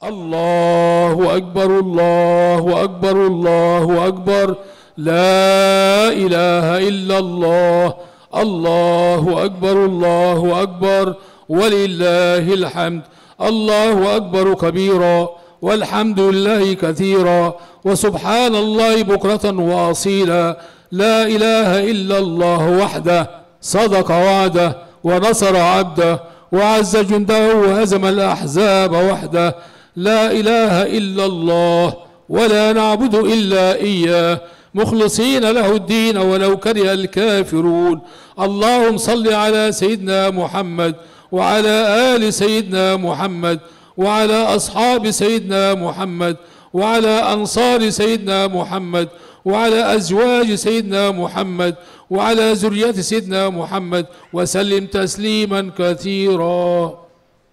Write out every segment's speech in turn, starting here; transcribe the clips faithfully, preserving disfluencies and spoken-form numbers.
الله أكبر الله أكبر الله أكبر لا إله إلا الله الله أكبر الله أكبر ولله الحمد. الله أكبر كبيرا والحمد لله كثيرا وسبحان الله بكرة وأصيلا. لا إله إلا الله وحده صدق وعده ونصر عبده وعز جنده وهزم الأحزاب وحده. لا إله إلا الله ولا نعبد إلا إياه مخلصين له الدين ولو كره الكافرون. اللهم صل على سيدنا محمد وعلى آل سيدنا محمد وعلى أصحاب سيدنا محمد وعلى أنصار سيدنا محمد وعلى أزواج سيدنا محمد وعلى ذرية سيدنا محمد وسلم تسليما كثيرا.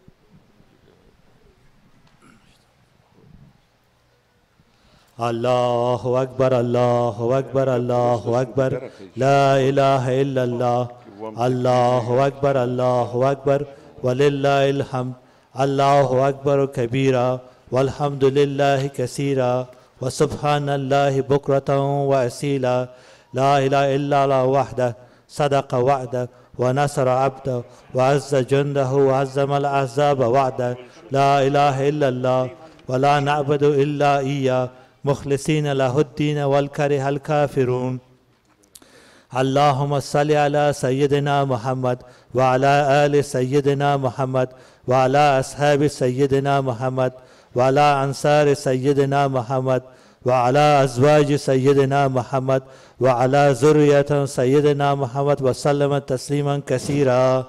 الله أكبر الله أكبر الله أكبر لا إله إلا الله. الله أكبر الله أكبر ولله الحمد. الله أكبر كبيرا والحمد لله كثيرا وسبحان الله بكرة وأصيلا. لا إله إلا الله وحده صدق وعده ونصر عبده وعز جنده وهزم الأحزاب وحده. لا إله إلا الله ولا نعبد إلا إياه مخلصين له الدين والكره الكافرون. اللهم صل على سيدنا محمد وعلى آل سيدنا محمد وعلى أصحاب سيدنا محمد وعلى أنصار سيدنا محمد وعلى أزواج سيدنا محمد وعلى ذرية سيدنا محمد وسلم تسليما كثيرا.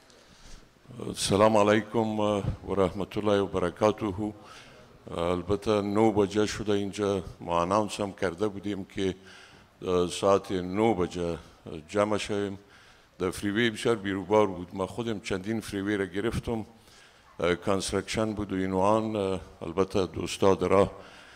السلام علیکم و رحمت الله و برکاته. البته نو بجه شده اینجا ما اناونس هم کرده بودیم که ساعت نو بجه جمع شویم. در فریوی بسیار بیروبار بود. ما خودم چندین فریوی را گرفتم. کانسترکشن بود و اینوان. البته دوستا در راه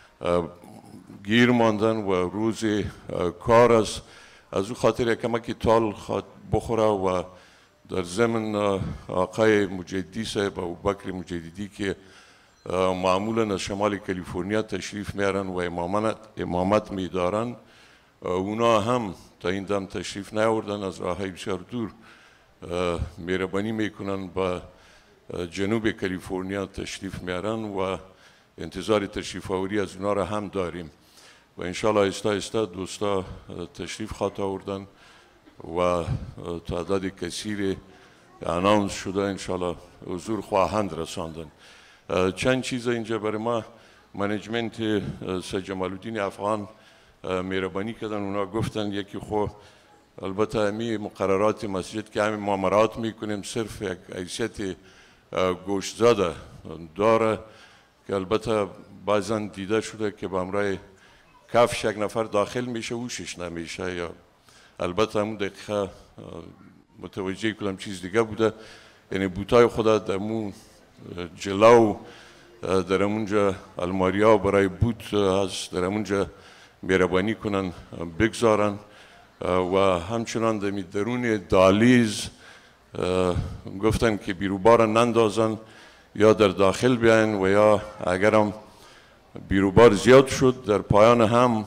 گیر ماندن و روز کار است. از او خاطر یکمکی تال بخوره و در ضمن آقای مجددی صاحب ابوبکر مجددی که معمولا از شمال کالیفرنیا تشریف میارن و امامت, امامت میدارن، اونا هم تا این دم تشریف نیاوردن، از راههای بسیار دور مهربانی میکنن با جنوب کالیفرنیا تشریف میارن و انتظار تشریف آوری از اونا را هم داریم و انشاءالله آهسته آهسته دوستا تشریف خواهد آوردن و تعداد کثیر اناونس شده انشاءالله حضور خواهند رساندن. چند چیز اینجا برای ما منیجمنت سید جمال الدین افغان مهربانی کردن. اونا گفتن یکی خو البته همی مقررات مسجد که همین معاملات میکنیم صرف یک حیثیت گوشت زده داره که البته بعضا دیده شده که به امرای کفش یک نفر داخل میشه اوشش نمیشه، یا البته همون دقیقه متوجه کدام چیز دیگه بوده، یعنی بوتای خدا در مون جلو در اونجا الماریا برای بوت هست، در اونجا مهربانی کنن بگذارن و همچنان در درون دالیز گفتن که بیروبار نندازن یا در داخل بیاین و یا اگرم بیروبار زیاد شد در پایان هم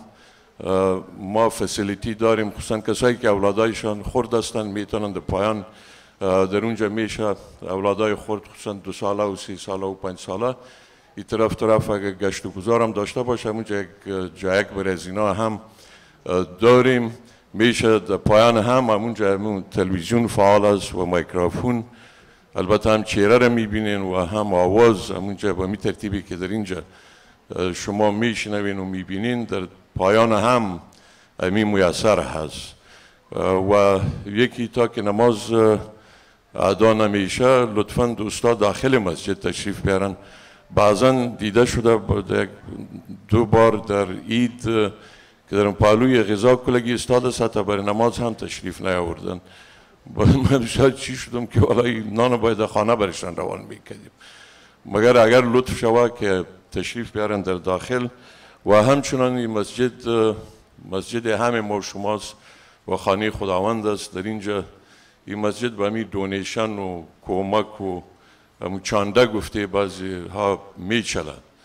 ما فسیلیتی داریم، خصوصا کسایی که اولادایشان خرد هستن میتونن در پایان در اونجا میشه اولادای خرد خصوصا دو ساله و سی ساله و پنج ساله این طرف طرف اگر گشت و گذار هم داشته باشه اونجا یک جایک برای از اینا هم داریم. میشه در پایان هم اونجا همون تلویزیون فعال است و میکروفون، البته هم چهره را میبینین و هم آواز اونجا با می ترتیبی که در اینجا شما میشنوین و میبینین در پایان هم امی میسر هست. و یکی تا که نماز ادا نمیشه لطفا دوستا داخل مسجد تشریف بیارن. بعضا دیده شده دو بار در عید که در پالوی غذا کلگی استاد سطح برای نماز هم تشریف نیاوردن. من شاید چی شدم که والای نان باید خانه برشان روان میکردیم، مگر اگر لطف شود که تشریف بیارن در داخل. و همچنان این مسجد مسجد همه ما شماست و خانه خداوند است. در اینجا این مسجد به همین دونیشن و کمک و همون چانده گفته بعضی ها میچلن.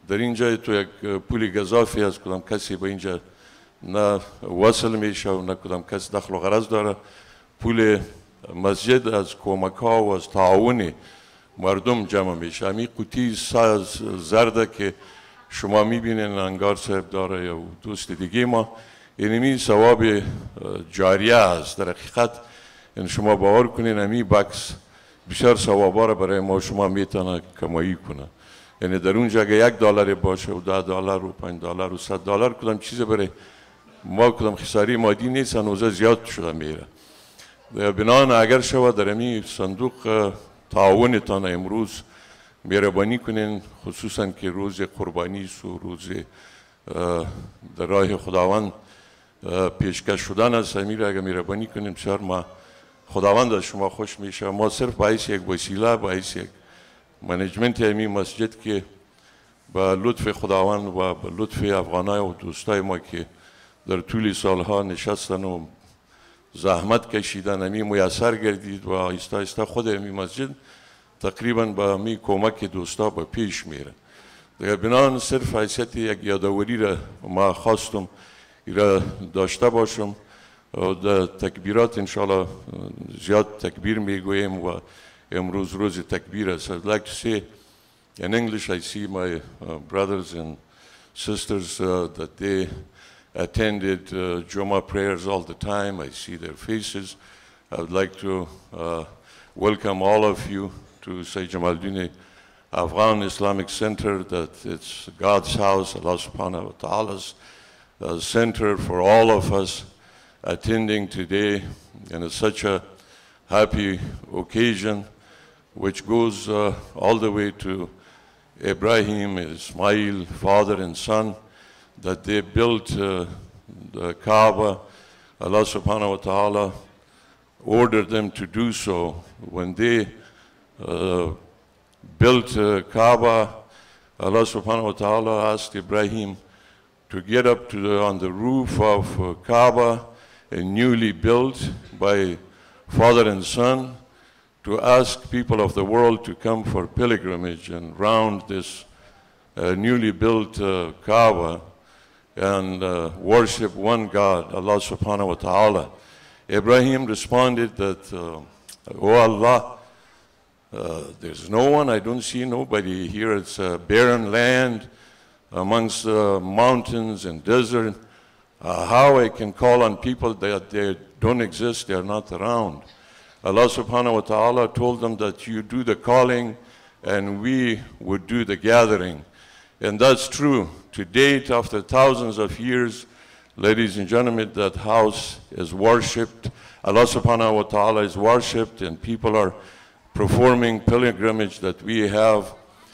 در اینجا تو یک پول گزافی از کدام کسی به اینجا نه وصل میشه و نه کدام کس دخل و غرض داره. پول مسجد از کمک ها و از تعاون مردم جمع میشه. همین قوطی ساز زرده که شما میبینین انگار صاحب داره یا دوست دیگه ما، اینمی ثواب جاریه است. در حقیقت این شما باور کنین همین بکس بسیار ثوابا را برای ما شما میتونه کمایی کنه. یعنی در اونجا اگه یک دلار باشه و ده دلار و پنج دلار و صد دلار کدام چیز برای ما کدام خساری مادی نیست، هنوزه زیاد شده میره. بنان اگر شما در همین صندوق تعاونتان امروز مهربانی کنین، خصوصا که روز قربانی است و روز در راه خداوند پیشکش شدن است، همین را اگر مهربانی کنین بسیار ما خداوند از شما خوش میشه. ما صرف باعث یک وسیله، باعث یک منیجمنت همین مسجد که با لطف خداوند و با لطف افغانای و دوستای ما که در طول سالها نشستن و زحمت کشیدن همین میسر گردید و آهسته آهسته خود همین مسجد تقریبا با همین کمک دوستا به پیش میره. دیگر بنان صرف حیثیت یک یادآوری را ما خواستم ایرا داشته باشم و در تکبیرات انشاءالله زیاد تکبیر میگویم و امروز روز تکبیر است. I'd like to say in English, I see my uh, brothers and sisters uh, that they attended uh, Jummah prayers all the time. I see their faces. I would like to uh, welcome all of you to Sayyid Jamaluddin Afghan Islamic Center, that it's God's house, Allah subhanahu wa ta'ala's uh, center for all of us attending today. And it's such a happy occasion which goes uh, all the way to Ibrahim, Ismail, father and son, that they built uh, the Kaaba. Allah subhanahu wa ta'ala ordered them to do so. When they uh, built uh, Kaaba, Allah subhanahu wa ta'ala asked Ibrahim to get up to the, on the roof of uh, Kaaba, and newly built by father and son, to ask people of the world to come for pilgrimage and round this uh, newly built uh, Kaaba and uh, worship one God, Allah subhanahu wa ta'ala. Ibrahim responded that, uh, oh Allah, uh, there's no one, I don't see nobody here. It's a barren land amongst uh, mountains and desert. Uh, how I can call on people that they don't exist, they're not around. Allah subhanahu wa ta'ala told them that you do the calling and we would do the gathering. And that's true. To date, after thousands of years, ladies and gentlemen, that house is worshipped. Allah subhanahu wa ta'ala is worshipped, and people are performing pilgrimage that we have.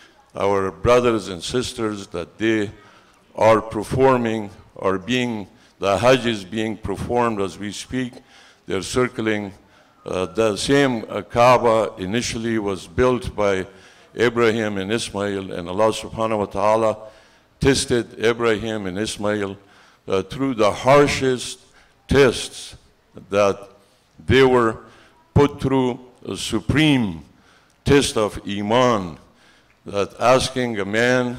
Our brothers and sisters that they are performing are being, the Hajj is being performed as we speak. They're circling. Uh, the same uh, Kaaba initially was built by Abraham and Ismail, and Allah subhanahu wa ta'ala tested Abraham and Ismail uh, through the harshest tests that they were put through a supreme test of Iman, that asking a man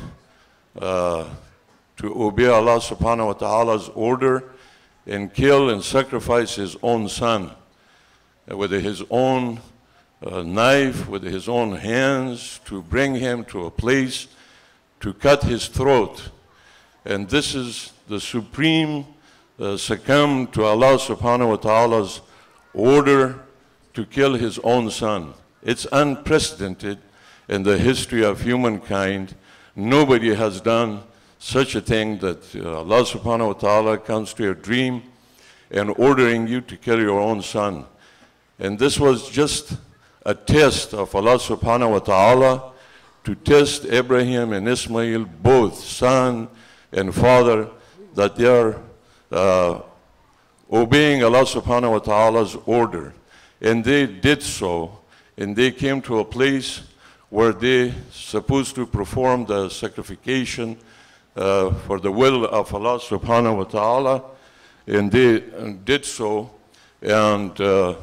uh, to obey Allah subhanahu wa ta'ala's order and kill and sacrifice his own son with his own uh, knife, with his own hands, to bring him to a place to cut his throat. And this is the supreme uh, succumb to Allah subhanahu wa ta'ala's order to kill his own son. It's unprecedented in the history of humankind. Nobody has done such a thing, that uh, Allah subhanahu wa ta'ala comes to your dream and ordering you to kill your own son. And this was just a test of Allah subhanahu wa ta'ala to test Abraham and Ismail, both son and father, that they are uh, obeying Allah subhanahu wa ta'ala's order. And they did so, and they came to a place where they supposed to perform the sacrification uh, for the will of Allah subhanahu wa ta'ala, and they did so. And uh,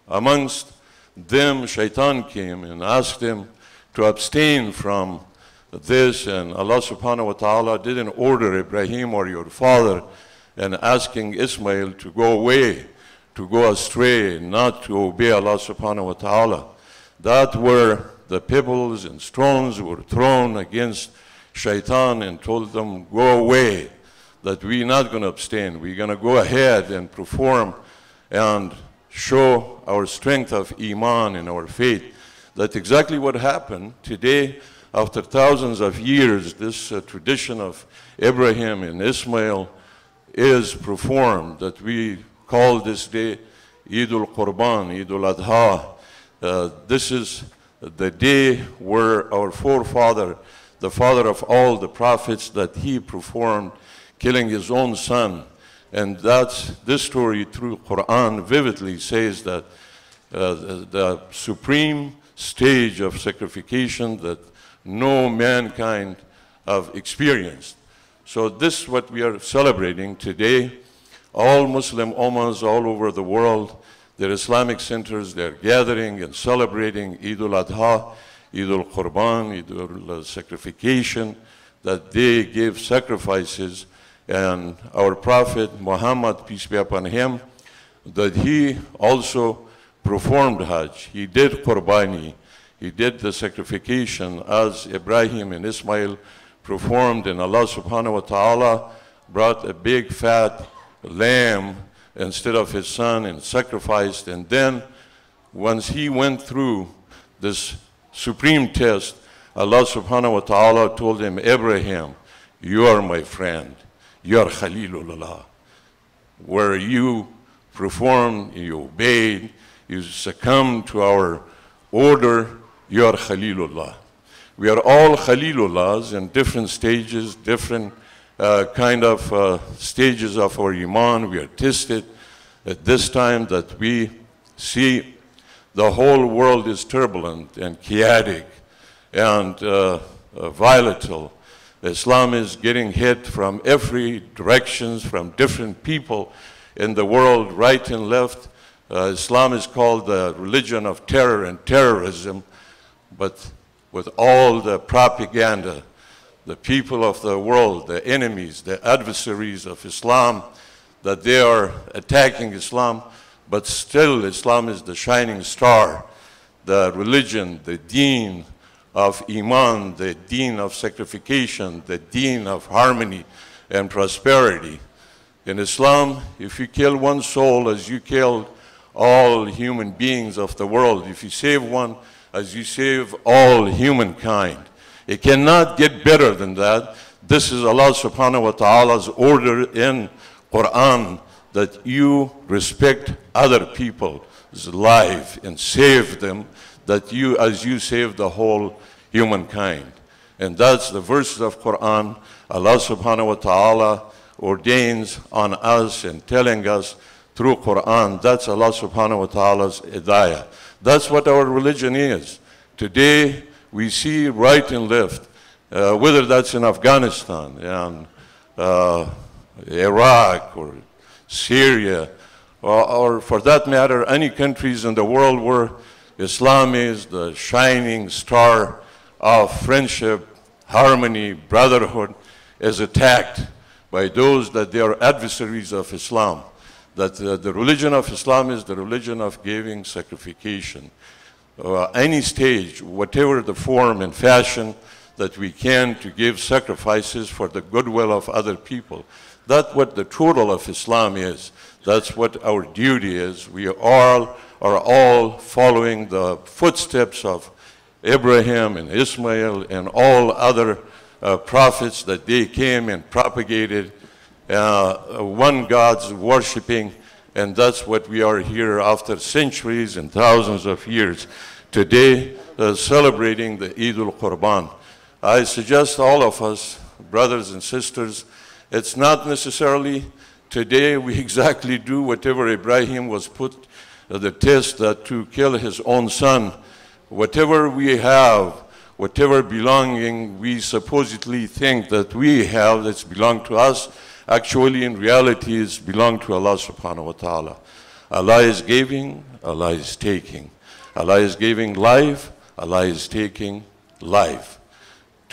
amongst them, Shaitan came and asked them to abstain from this, and Allah subhanahu wa ta'ala didn't order Ibrahim or your father and asking Ismail to go away, to go astray, not to obey Allah subhanahu wa ta'ala. That were the pebbles and stones were thrown against Shaitan and told them, go away, that we're not going to abstain. We're going to go ahead and perform and show our strength of Iman and our faith. That's exactly what happened. Today, after thousands of years, this uh, tradition of Abraham and Ismail is performed, that we call this day Eid al-Qurban, Eid al-Adha. Uh, this is the day where our forefather, the father of all the prophets, that he performed killing his own son. And that's, this story through Quran vividly says that uh, the, the supreme stage of sacrification that no mankind have experienced. So this is what we are celebrating today. All Muslim ummahs all over the world, their Islamic centers, they're gathering and celebrating Eid al-Adha, Eid al-Qurban, Eid al-Sacrification, that they gave sacrifices. And our Prophet Muhammad, peace be upon him, that he also performed Hajj. He did Qurbani. He did the sacrification as Ibrahim and Ismail performed, and Allah subhanahu wa ta'ala brought a big fat lamb instead of his son and sacrificed. And then once he went through this supreme test, Allah subhanahu wa ta'ala told him, Abraham, you are my friend. You are Khalilullah. Where you performed, you obeyed, you succumbed to our order, you are Khalilullah. We are all Khalilullahs in different stages, different uh, kind of uh, stages of our Iman. We are tested at this time that we see the whole world is turbulent and chaotic and uh, uh, volatile. Islam is getting hit from every direction, from different people in the world, right and left. Uh, Islam is called the religion of terror and terrorism, but with all the propaganda, the people of the world, the enemies, the adversaries of Islam, that they are attacking Islam, but still Islam is the shining star, the religion, the deen of Iman, the deen of sacrification, the deen of harmony and prosperity. In Islam, if you kill one soul as you killed all human beings of the world, if you save one as you save all humankind, it cannot get better than that. This is Allah subhanahu wa ta'ala's order in Quran, that you respect other people's life and save them, that you, as you save the whole humankind. And that's the verses of Quran Allah subhanahu wa ta'ala ordains on us and telling us through Quran. That's Allah subhanahu wa ta'ala's hidayah. That's what our religion is. Today we see right and left, uh, whether that's in Afghanistan and uh, Iraq or Syria, or, or for that matter, any countries in the world where Islam is the shining star of friendship, harmony, brotherhood, is attacked by those that they are adversaries of Islam. That uh, the religion of Islam is the religion of giving sacrification. Uh, any stage, whatever the form and fashion that we can to give sacrifices for the goodwill of other people. That's what the total of Islam is. That's what our duty is. We all are all following the footsteps of Abraham and Ismail and all other uh, prophets that they came and propagated uh, one God's worshiping, and that's what we are here after centuries and thousands of years today uh, celebrating the Eid al-Qurban. I suggest all of us, brothers and sisters, it's not necessarily today we exactly do whatever Ibrahim was put uh, the test that to kill his own son. Whatever we have, whatever belonging we supposedly think that we have that's belong to us, actually in reality is belong to Allah subhanahu wa ta'ala. Allah is giving, Allah is taking. Allah is giving life, Allah is taking life.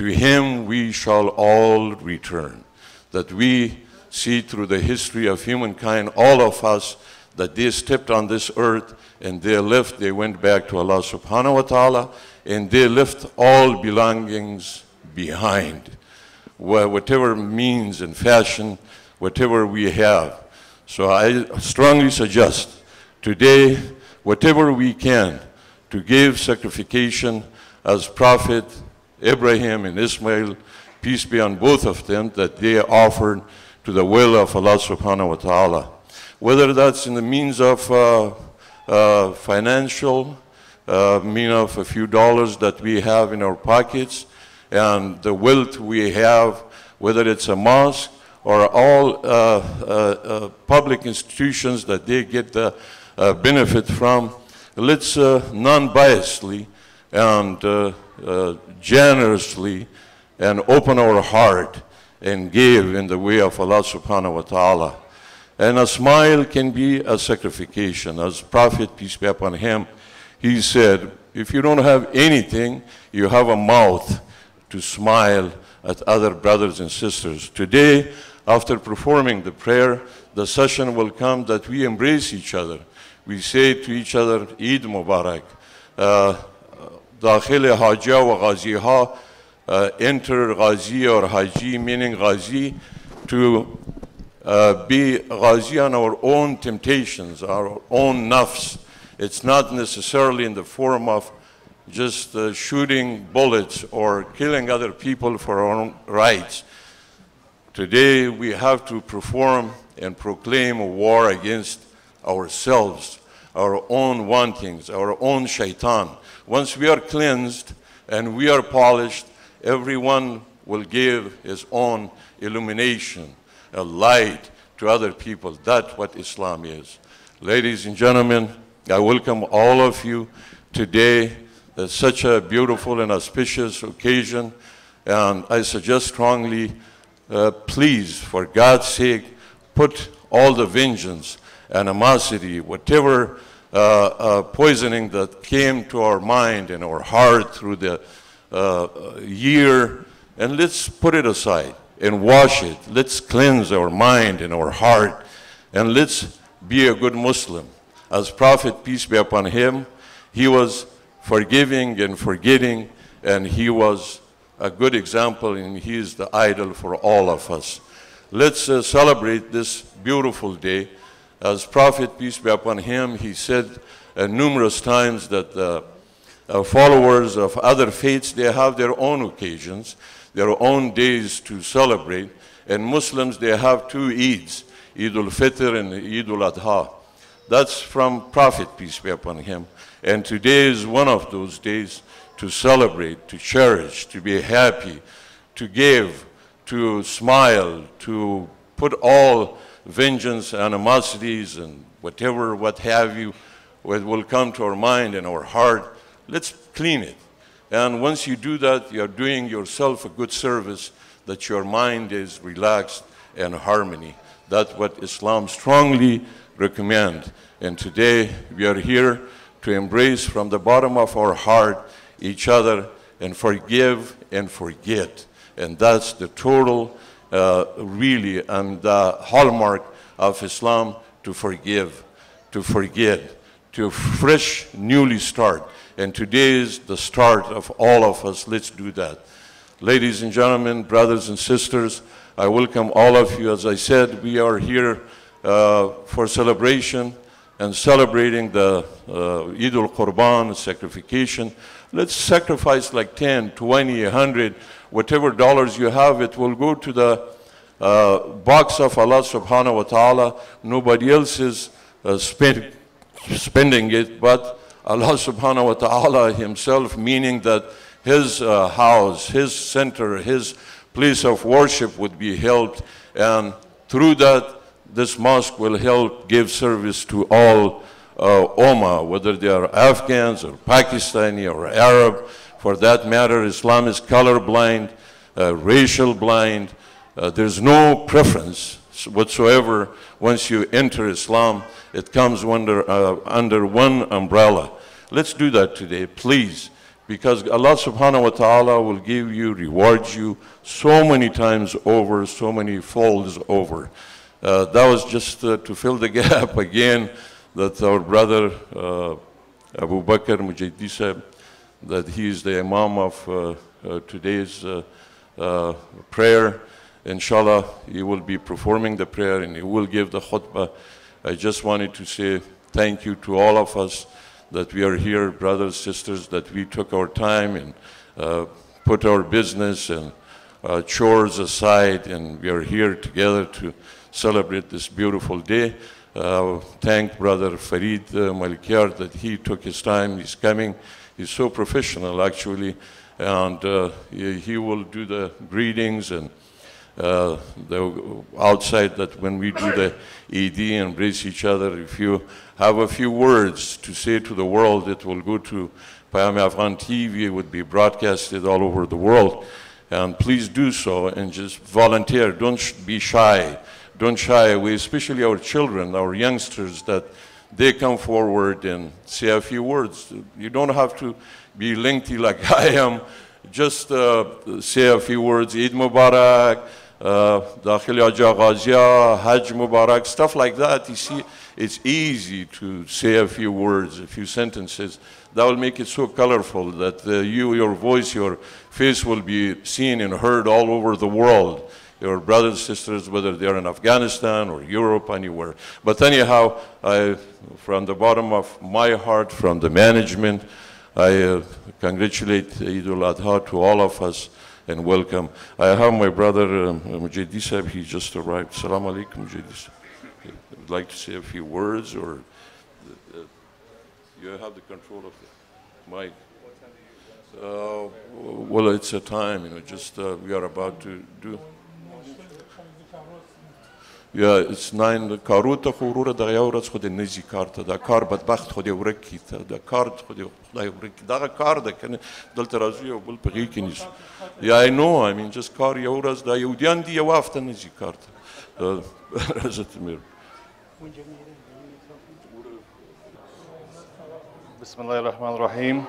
To him we shall all return. That we see through the history of humankind, all of us, that they stepped on this earth and they left, they went back to Allah subhanahu wa ta'ala, and they left all belongings behind. Whatever means and fashion, whatever we have. So I strongly suggest today, whatever we can, to give sacrification as Prophet Abraham and Ismail, peace be on both of them, that they offered to the will of Allah subhanahu wa ta'ala. Whether that's in the means of uh, uh, financial, uh, mean of a few dollars that we have in our pockets, and the wealth we have, whether it's a mosque or all uh, uh, uh, public institutions that they get the uh, benefit from, let's uh, non-biasedly and uh, uh, generously and open our heart and give in the way of Allah subhanahu wa ta'ala. And a smile can be a sacrification. As Prophet, peace be upon him, he said, if you don't have anything, you have a mouth to smile at other brothers and sisters. Today, after performing the prayer, the session will come that we embrace each other. We say to each other, Eid Mubarak. Dakhil Hajja wa Ghaziha, enter Ghazi or Haji, meaning Ghazi, to uh, be Ghazi on our own temptations, our own nafs. It's not necessarily in the form of just uh, shooting bullets or killing other people for our own rights. Today we have to perform and proclaim a war against ourselves, our own wantings, our own shaitan. Once we are cleansed and we are polished, everyone will give his own illumination, a light to other people. That's what Islam is. Ladies and gentlemen, I welcome all of you today. It's such a beautiful and auspicious occasion, and I suggest strongly, uh, please, for God's sake, put all the vengeance, animosity, whatever uh, uh, poisoning that came to our mind and our heart through the uh, year, and let's put it aside and wash it. Let's cleanse our mind and our heart, and let's be a good Muslim. As Prophet, peace be upon him, he was forgiving and forgetting, and he was a good example, and he is the idol for all of us. Let's uh, celebrate this beautiful day. As Prophet, peace be upon him, he said uh, numerous times that the uh, followers of other faiths, they have their own occasions, their own days to celebrate, and Muslims, they have two Eids, Eid al-Fitr and Eid al-Adha. That's from Prophet, peace be upon him. And today is one of those days to celebrate, to cherish, to be happy, to give, to smile, to put all vengeance, animosities, and whatever, what have you, what will come to our mind and our heart. Let's clean it. And once you do that, you're doing yourself a good service, that your mind is relaxed and harmony. That's what Islam strongly recommends. And today we are here to embrace from the bottom of our heart each other and forgive and forget. And that's the total, uh, really, and the hallmark of Islam, to forgive, to forget, to fresh, newly start. And today is the start of all of us. Let's do that. Ladies and gentlemen, brothers and sisters, I welcome all of you. As I said, we are here uh, for celebration and celebrating the uh, Eid al-Qurban, sacrification. Let's sacrifice like ten, twenty, a hundred, whatever dollars you have, it will go to the uh, box of Allah subhanahu wa ta'ala. Nobody else is uh, spend, spending it, but Allah subhanahu wa ta'ala himself, meaning that his uh, house, his center, his place of worship would be helped, and through that, this mosque will help give service to all uh, Ummah, whether they are Afghans or Pakistani or Arab. For that matter, Islam is colorblind, uh, racial blind. Uh, there's no preference whatsoever. Once you enter Islam, it comes under, uh, under one umbrella. Let's do that today, please. because Allah subhanahu wa ta'ala will give you, reward you so many times over, so many folds over. Uh, that was just uh, to fill the gap again that our brother uh, Abu Bakr Mujahidi said that he is the Imam of uh, uh, today's uh, uh, prayer. Inshallah, he will be performing the prayer and he will give the khutbah. I just wanted to say thank you to all of us that we are here, brothers, sisters, that we took our time and uh, put our business and uh, chores aside, and we are here together to celebrate this beautiful day. Uh, thank Brother Farid uh, Malikiar that he took his time, he's coming. He's so professional actually, and uh, he, he will do the greetings and uh, the outside that when we do the Eid and embrace each other, if you have a few words to say to the world, it will go to Payam Afghan T V, it would be broadcasted all over the world. And please do so and just volunteer, don't sh be shy. Don't shy away, especially our children, our youngsters, that they come forward and say a few words. You don't have to be lengthy like I am. Just uh, say a few words, Eid Mubarak, Dakhil Aja Ghazia, Hajj Mubarak, stuff like that. You see, it's easy to say a few words, a few sentences. That will make it so colorful that uh, you, your voice, your face will be seen and heard all over the world. Your brothers and sisters, whether they're in Afghanistan or Europe, anywhere. But anyhow, I, from the bottom of my heart, from the management, I uh, congratulate Eid al-Adha to all of us and welcome. I have my brother um, Mujahidi Sahib, he just arrived. Assalamu alaikum, Mujahidi Sahib. I would like to say a few words, or uh, you have the control of the mic. Uh, well, it's a time, you know, just uh, we are about to do. یا اسناین کارو تا خورور دا یورز خود نزی کارت دا کار بدبخت خود ورکی تا دا کار خود خدای ورکی دا کار دا کنه دل ترازوی و بل بقی کنیش یا I know I mean just کار یورز دا یودیان دی یوافت نزی کارت رزت میر بسم الله الرحمن الرحيم.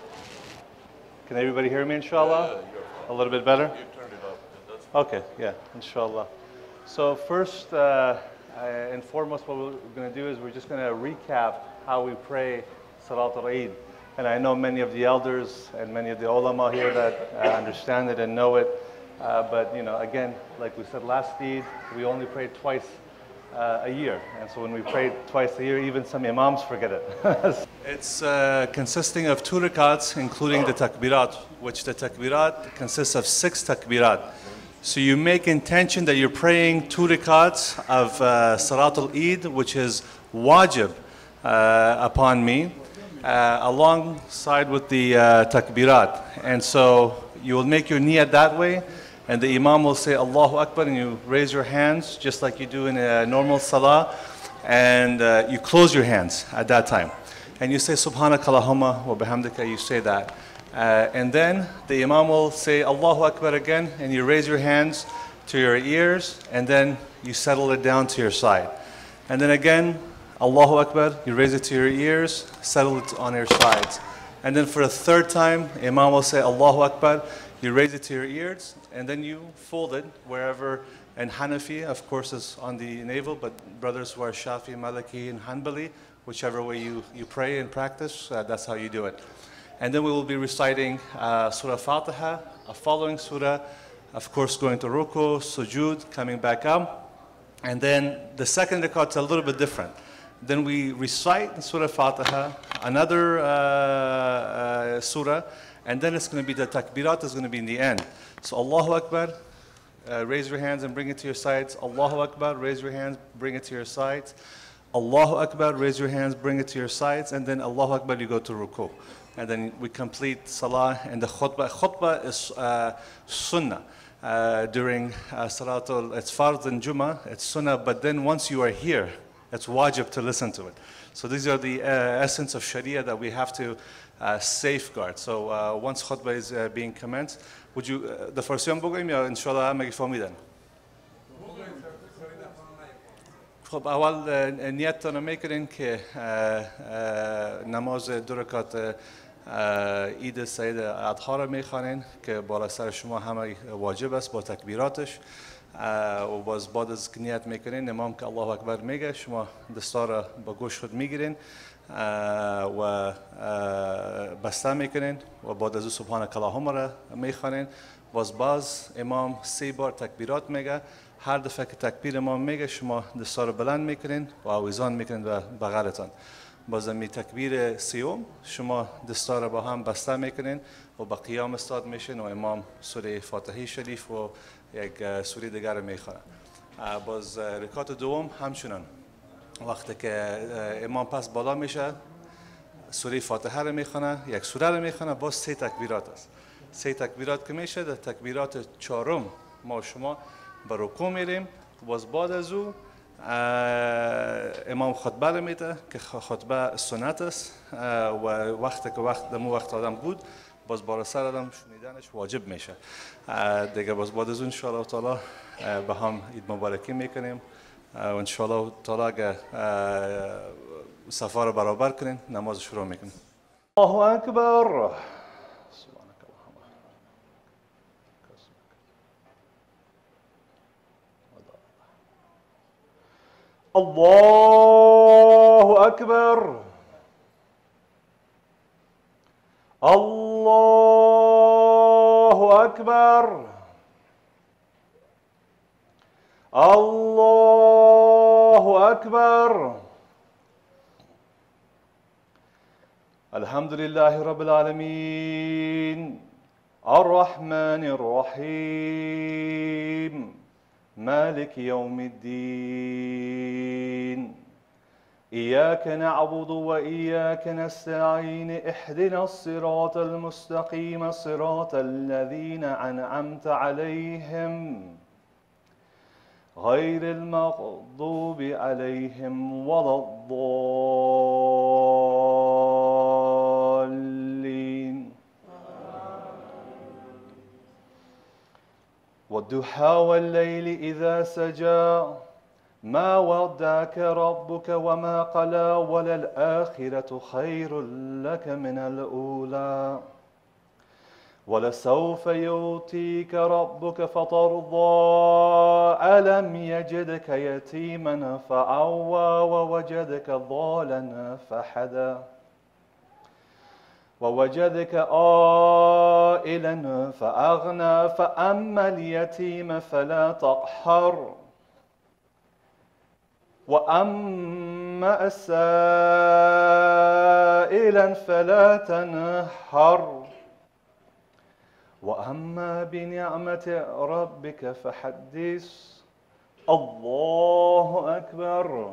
Can everybody hear me, inshallah? A little bit better? Okay, yeah, inshallah. So first uh, and foremost, what we're going to do is we're just going to recap how we pray Salat al-Eid. And I know many of the elders and many of the ulama here that uh, understand it and know it. Uh, but, you know, again, like we said last Eid, we only prayed twice uh, a year. And so when we prayed twice a year, even some imams forget it. It's uh, consisting of two rakats, including the takbirat, which the takbirat consists of six takbirat. So you make intention that you're praying two rakats of uh, Salat al-Eid, which is wajib uh, upon me, uh, alongside with the uh, takbirat. And so you will make your niyat that way, and the imam will say Allahu Akbar, and you raise your hands just like you do in a normal salah, and uh, you close your hands at that time. And you say Subhanaka Allahumma wa bihamdika, you say that. Uh, and then the imam will say Allahu Akbar again, and you raise your hands to your ears, and then you settle it down to your side. And then again, Allahu Akbar, you raise it to your ears, settle it on your sides. And then for a third time, imam will say Allahu Akbar, you raise it to your ears, and then you fold it wherever. And Hanafi, of course, is on the navel, but brothers who are Shafi, Maliki, and Hanbali, whichever way you, you pray and practice, uh, that's how you do it. And then we will be reciting uh, Surah Fatiha, a following surah, of course going to Ruku, Sujood, coming back up. And then the second rakat is a little bit different. Then we recite Surah Fatiha, another uh, uh, surah, and then it's going to be the takbirat is going to be in the end. So Allahu Akbar, uh, raise your hands and bring it to your sides. Allahu Akbar, raise your hands, bring it to your sides. Allahu Akbar, raise your hands, bring it to your sides. And then Allahu Akbar, you go to Ruku. And then we complete salah and the khutbah. Khutbah is uh, sunnah uh, during uh, salatul, it's fard and Jummah, it's sunnah, but then once you are here, it's wajib to listen to it. So these are the uh, essence of Sharia that we have to uh, safeguard. So uh, once khutbah is uh, being commenced, would you, uh, the first one بگویم یا انشاءالله همه فهمیدن؟ خب اول نیت رو میکنین که نماز دو رکعت عید سید اضحی را میخوانین که بالا سر شما همه واجب است با تکبیراتش. و باز بعد از که نیت میکنین امام که الله اکبر میگه شما دستا را با گوش خود میگیرین و بسته میکنین و بعد از او سبحانک اللهم را میخوانین. باز باز امام سه بار تکبیرات میگه. هر دفعه که تکبیر امام میگه شما دستا را بلند میکنین و آویزان میکنین به بغلتان. باز می تکبیر سیوم شما دستا را با هم بسته میکنین و با قیام استاد میشین و امام سوره فاتحه شریف و یک سوره دیگر را میخوانه. باز رکعت دوم همچنان وقتی که امام پس بالا میشه سوره فاتحه را میخوانه، یک سوره را میخوانه، باز سه تکبیرات است. سه تکبیرات که میشه در تکبیرات چهارم ما شما به رکوع میریم. باز بعد از او امام خطبه را میده که خطبه سنت است و وقتی که وقت دمو وقت آدم بود باز بالا سر آدم شنیدنش واجب میشه دیگه. باز بعد از اون انشاءالله تعالی به هم عید مبارکی میکنیم و انشاءالله تعالی اگه صفا را برابر کنین نماز شروع میکنیم. الله اکبر. الله أكبر. الله أكبر. الله أكبر. الحمد لله رب العالمين الرحمن الرحيم مالك يوم الدين إياك نعبد وإياك نستعين اهدنا الصراط المستقيم صراط الذين أنعمت عليهم غير المغضوب عليهم ولا الضالين. والضحى والليل إذا سجى ما ودعك ربك وما قلى وللآخرة خير لك من الأولى ولسوف يؤتيك ربك فترضى ألم يجدك يتيما فآوى ووجدك ضالا فهدى ووجدك عائلا فأغنى فأما اليتيم فلا تقهر وأما السائلا فلا تنهر وأما بنعمة ربك فحدث. الله أكبر.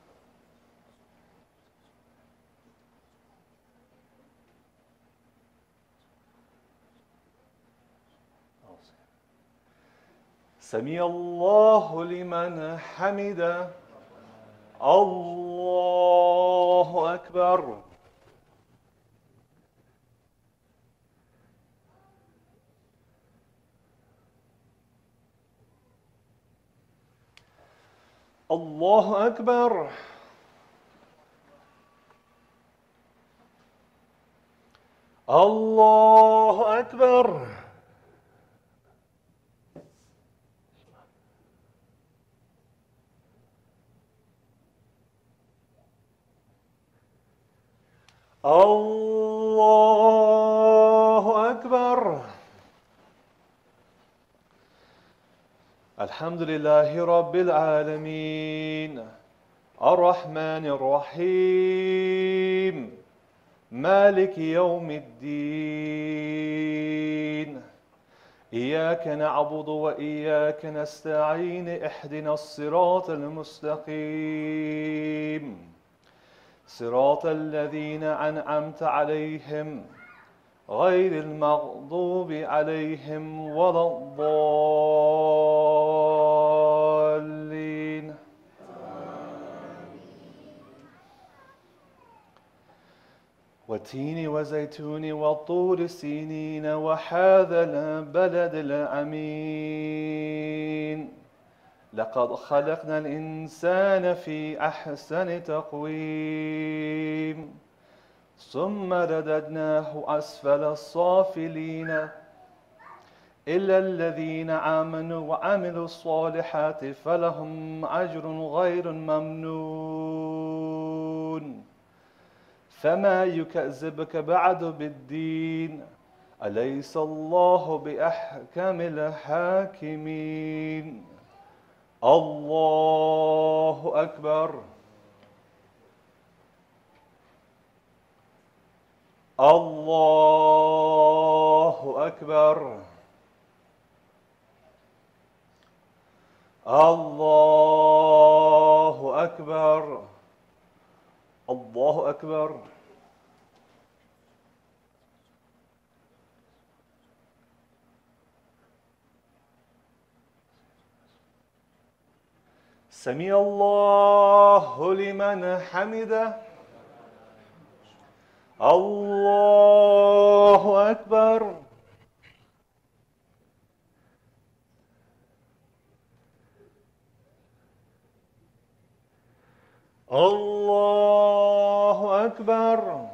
سمع الله لمن حمده. الله أكبر. الله أكبر. الله أكبر. الله أكبر. الحمد لله رب العالمين الرحمن الرحيم مالك يوم الدين إياك نعبد وإياك نستعين اهدنا الصراط المستقيم صراط الذين أنعمت عليهم غير المغضوب عليهم ولا الضالين. والتين وزيتون والطور سينين وهذا البلد الأمين لقد خلقنا الإنسان في أحسن تقويم ثم رددناه أسفل السافلين إلا الذين آمنوا وعملوا الصالحات فلهم أجر غير ممنون فما يكذبك بعد بالدين أليس الله بأحكم الحاكمين الله أكبر الله أكبر الله أكبر الله أكبر سمع الله لمن حمده الله أكبر الله أكبر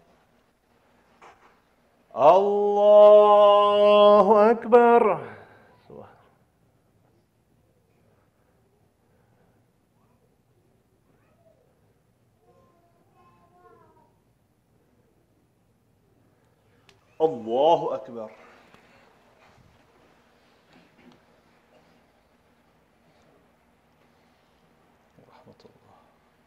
الله أكبر الله أكبر رحمة الله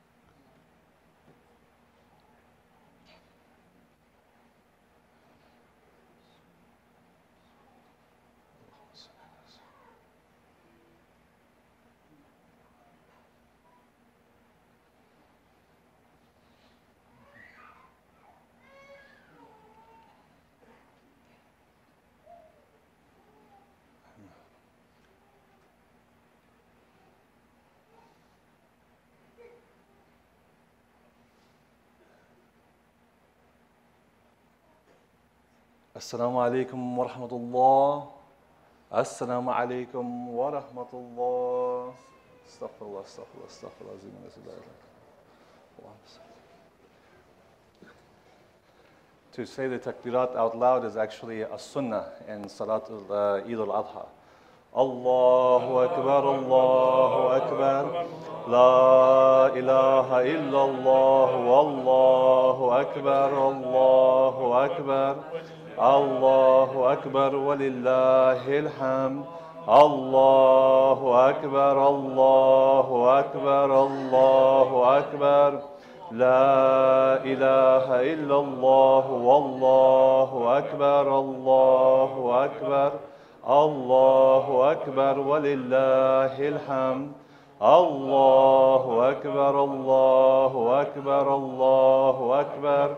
السلام عليكم ورحمة الله السلام عليكم ورحمة الله استغفر الله استغفر الله استغفر الله العظيم اللهم صل. To say the takbirat out loud is actually a sunnah in Salat uh, Eid al-Adha. Allahu Akbar, Allahu Akbar, La ilaha illallah, Allahu Akbar, Allahu Akbar, Allahu Akbar, walillahil hamd. Allahu Akbar, Allahu Akbar, Allahu Akbar. La ilaha illallah, wallahu akbar, Allahu akbar, Allahu akbar, walillahil hamd. Allahu akbar, Allahu akbar, Allahu akbar.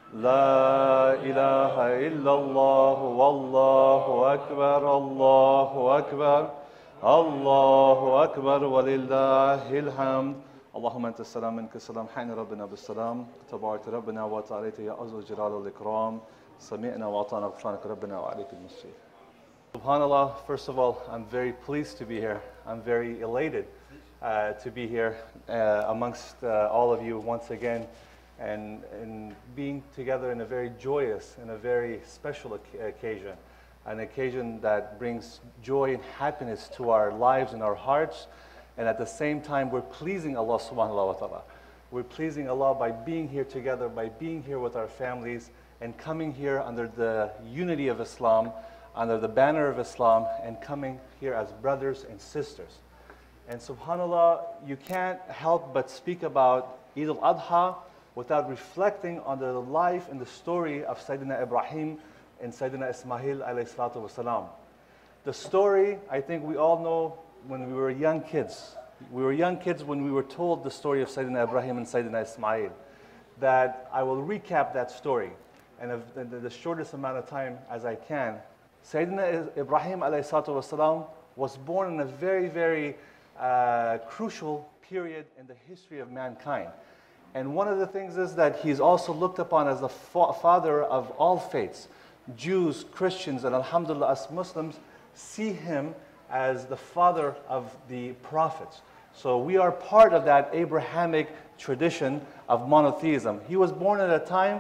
La ilaha illallah, wallahu akbar, Allahu akbar, Allahu akbar, walillahil hamd. اللهم انت السلام منك السلام حين ربنا بالسلام تبارك ربنا وتعاليت يا عز الجلال والاكرام سمعنا واطعنا غفرانك ربنا وعليك المصير. Subhanallah, first of all, I'm very pleased to be here. I'm very elated uh, to be here uh, amongst uh, all of you once again and, and being together in a very joyous and a very special occasion, an occasion that brings joy and happiness to our lives and our hearts. And at the same time, we're pleasing Allah subhanahu wa ta'ala. We're pleasing Allah by being here together, by being here with our families, and coming here under the unity of Islam, under the banner of Islam, and coming here as brothers and sisters. And subhanAllah, you can't help but speak about Eid al-Adha without reflecting on the life and the story of Sayyidina Ibrahim and Sayyidina Ismail alayhi salatu wasalam. The story, I think we all know when we were young kids. We were young kids when we were told the story of Sayyidina Ibrahim and Sayyidina Ismail. That I will recap that story and in the shortest amount of time as I can. Sayyidina Ibrahim alayhi salatu wasalam was born in a very, very uh, crucial period in the history of mankind. And one of the things is that he's also looked upon as the fa father of all faiths. Jews, Christians, and alhamdulillah, us Muslims see him as the father of the prophets. So we are part of that Abrahamic tradition of monotheism. He was born at a time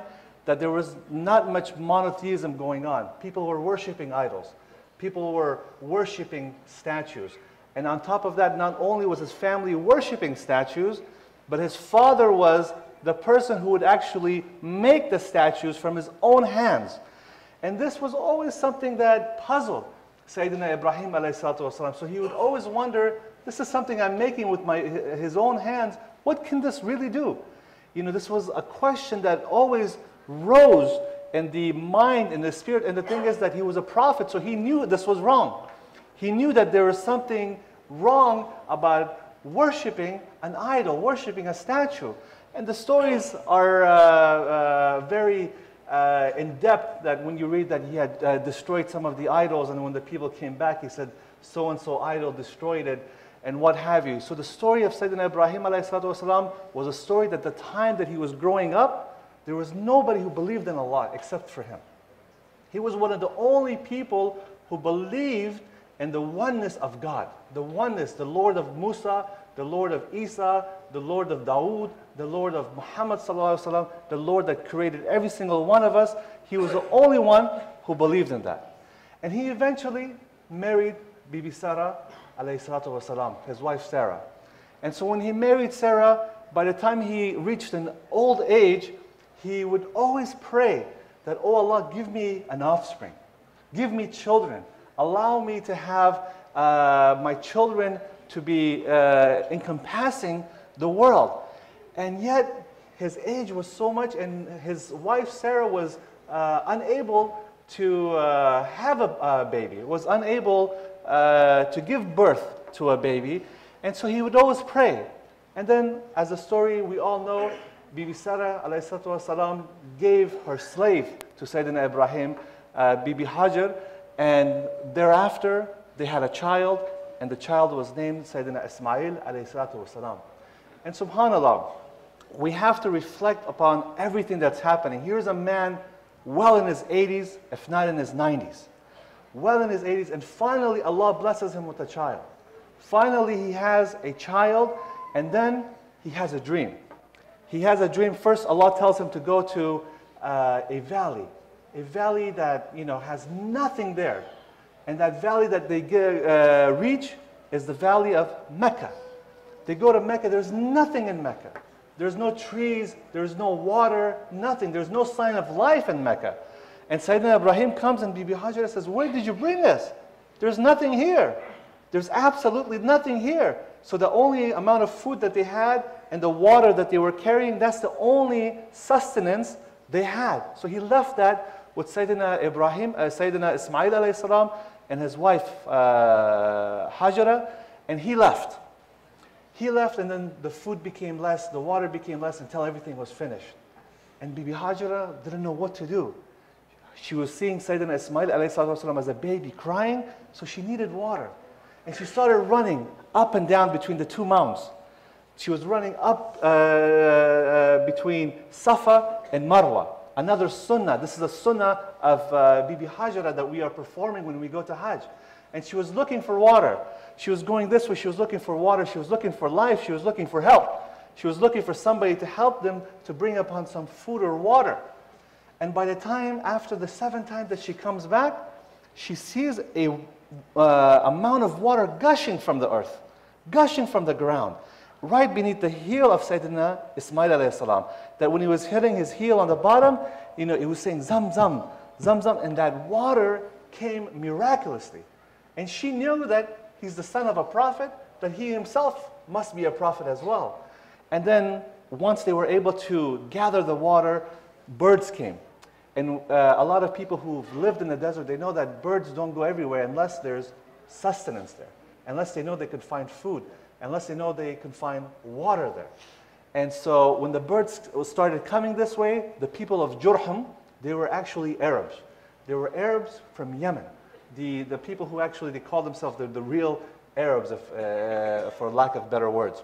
that there was not much monotheism going on. People were worshiping idols. People were worshiping statues. And on top of that, not only was his family worshiping statues, but his father was the person who would actually make the statues from his own hands. And this was always something that puzzled Sayyidina Ibrahim alayhi salatu wasalam. So he would always wonder, this is something I'm making with my, his own hands. What can this really do? You know, this was a question that always rose in the mind, in the spirit. And the thing is that he was a prophet, so he knew this was wrong. He knew that there was something wrong about worshiping an idol, worshiping a statue. And the stories are uh, uh, very uh, in-depth, that when you read that he had uh, destroyed some of the idols, and when the people came back, he said, so-and-so idol destroyed it, and what have you. So the story of Sayyidina Ibrahim alayhi salatu wasalam was a story that the time that he was growing up, there was nobody who believed in Allah except for him. He was one of the only people who believed in the oneness of God, the oneness, the Lord of Musa, the Lord of Isa, the Lord of Dawood, the Lord of Muhammad sallallahu alaihi wasallam, the Lord that created every single one of us. He was the only one who believed in that. And he eventually married Bibi Sarah alayhi salatu wasalam, his wife Sarah. And so when he married Sarah, by the time he reached an old age, he would always pray that, oh Allah, give me an offspring, give me children, allow me to have uh, my children to be uh, encompassing the world. And yet his age was so much, and his wife Sarah was uh, unable to uh, have a, a baby, was unable uh, to give birth to a baby. And so he would always pray. And then, as a story we all know, Bibi Sarah alayhi salatu wasalam gave her slave to Sayyidina Ibrahim, uh, Bibi Hajar, and thereafter they had a child, and the child was named Sayyidina Ismail alayhi salatu wasalam. And subhanAllah, we have to reflect upon everything that's happening. Here's a man well in his eighties, if not in his nineties. Well in his eighties, and finally Allah blesses him with a child. Finally he has a child, and then he has a dream. He has a dream. First, Allah tells him to go to uh, a valley, a valley that, you know, has nothing there. And that valley that they get, uh, reach is the valley of Mecca. They go to Mecca, there's nothing in Mecca. There's no trees, there's no water, nothing. There's no sign of life in Mecca. And Sayyidina Ibrahim comes, and Bibi Hajar says, where did you bring us? There's nothing here. There's absolutely nothing here. So the only amount of food that they had and the water that they were carrying, that's the only sustenance they had. So he left that with Sayyidina Ibrahim, uh, Sayyidina Ismail alayhi salam, and his wife uh, Hajara, and he left. He left, and then the food became less, the water became less, until everything was finished. And Bibi Hajara didn't know what to do. She was seeing Sayyidina Ismail alayhi salam as a baby crying, so she needed water. And she started running up and down between the two mounds. She was running up uh, uh, between Safa and Marwa. Another sunnah. This is a sunnah of uh, Bibi Hajara that we are performing when we go to Hajj. And she was looking for water. She was going this way. She was looking for water. She was looking for life. She was looking for help. She was looking for somebody to help them to bring upon some food or water. And by the time, after the seventh time that she comes back, she sees a uh, amount of water gushing from the earth, gushing from the ground, right beneath the heel of Sayyidina Ismail alayhi salam. That when he was hitting his heel on the bottom, you know, he was saying Zam Zam, Zam Zam, and that water came miraculously. And she knew that he's the son of a prophet, that he himself must be a prophet as well. And then once they were able to gather the water, birds came. And uh, a lot of people who've lived in the desert, they know that birds don't go everywhere unless there's sustenance there, unless they know they could find food, unless they know they can find water there. And so when the birds started coming this way, the people of Jurhum, they were actually Arabs. They were Arabs from Yemen. The, the people who actually, they call themselves the, the real Arabs, if, uh, for lack of better words.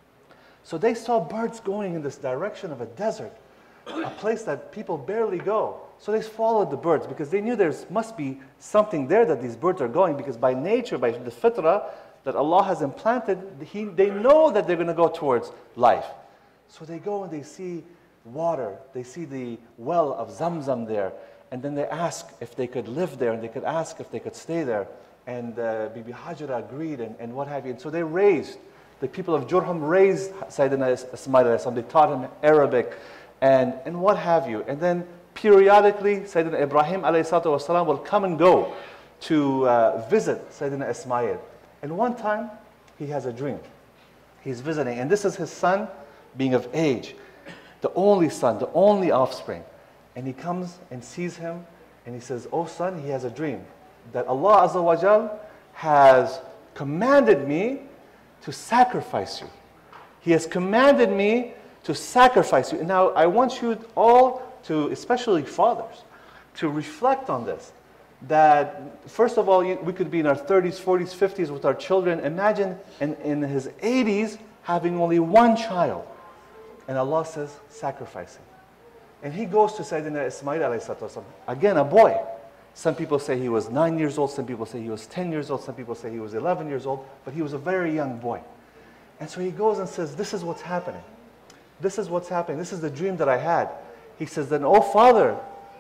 So they saw birds going in this direction of a desert, a place that people barely go. So they followed the birds because they knew there must be something there that these birds are going, because by nature, by the fitrah that Allah has implanted, he, they know that they're going to go towards life. So they go and they see water. They see the well of Zamzam there. And then they ask if they could live there, and they could ask if they could stay there. And uh, Bibi Hajara agreed, and, and what have you. And so they raised, the people of Jurhum raised Sayyidina Ismail. They taught him Arabic and, and what have you. And then periodically, Sayyidina Ibrahim والسلام, will come and go to uh, visit Sayyidina Ismail. And one time, he has a dream. He's visiting, and this is his son being of age, the only son, the only offspring. And he comes and sees him, and he says, "Oh son," he has a dream, that Allah Azza wa Jal has commanded me to sacrifice you. He has commanded me to sacrifice you. Now, I want you all to, especially fathers, to reflect on this. That, first of all, you, we could be in our thirties, forties, fifties with our children. Imagine in, in his eighties having only one child. And Allah says, sacrifice him. And he goes to Sayyidina Ismail alayhi salatu, again, a boy. Some people say he was nine years old, some people say he was ten years old, some people say he was eleven years old, but he was a very young boy. And so he goes and says, this is what's happening. This is what's happening. This is the dream that I had. He says, then, oh Father,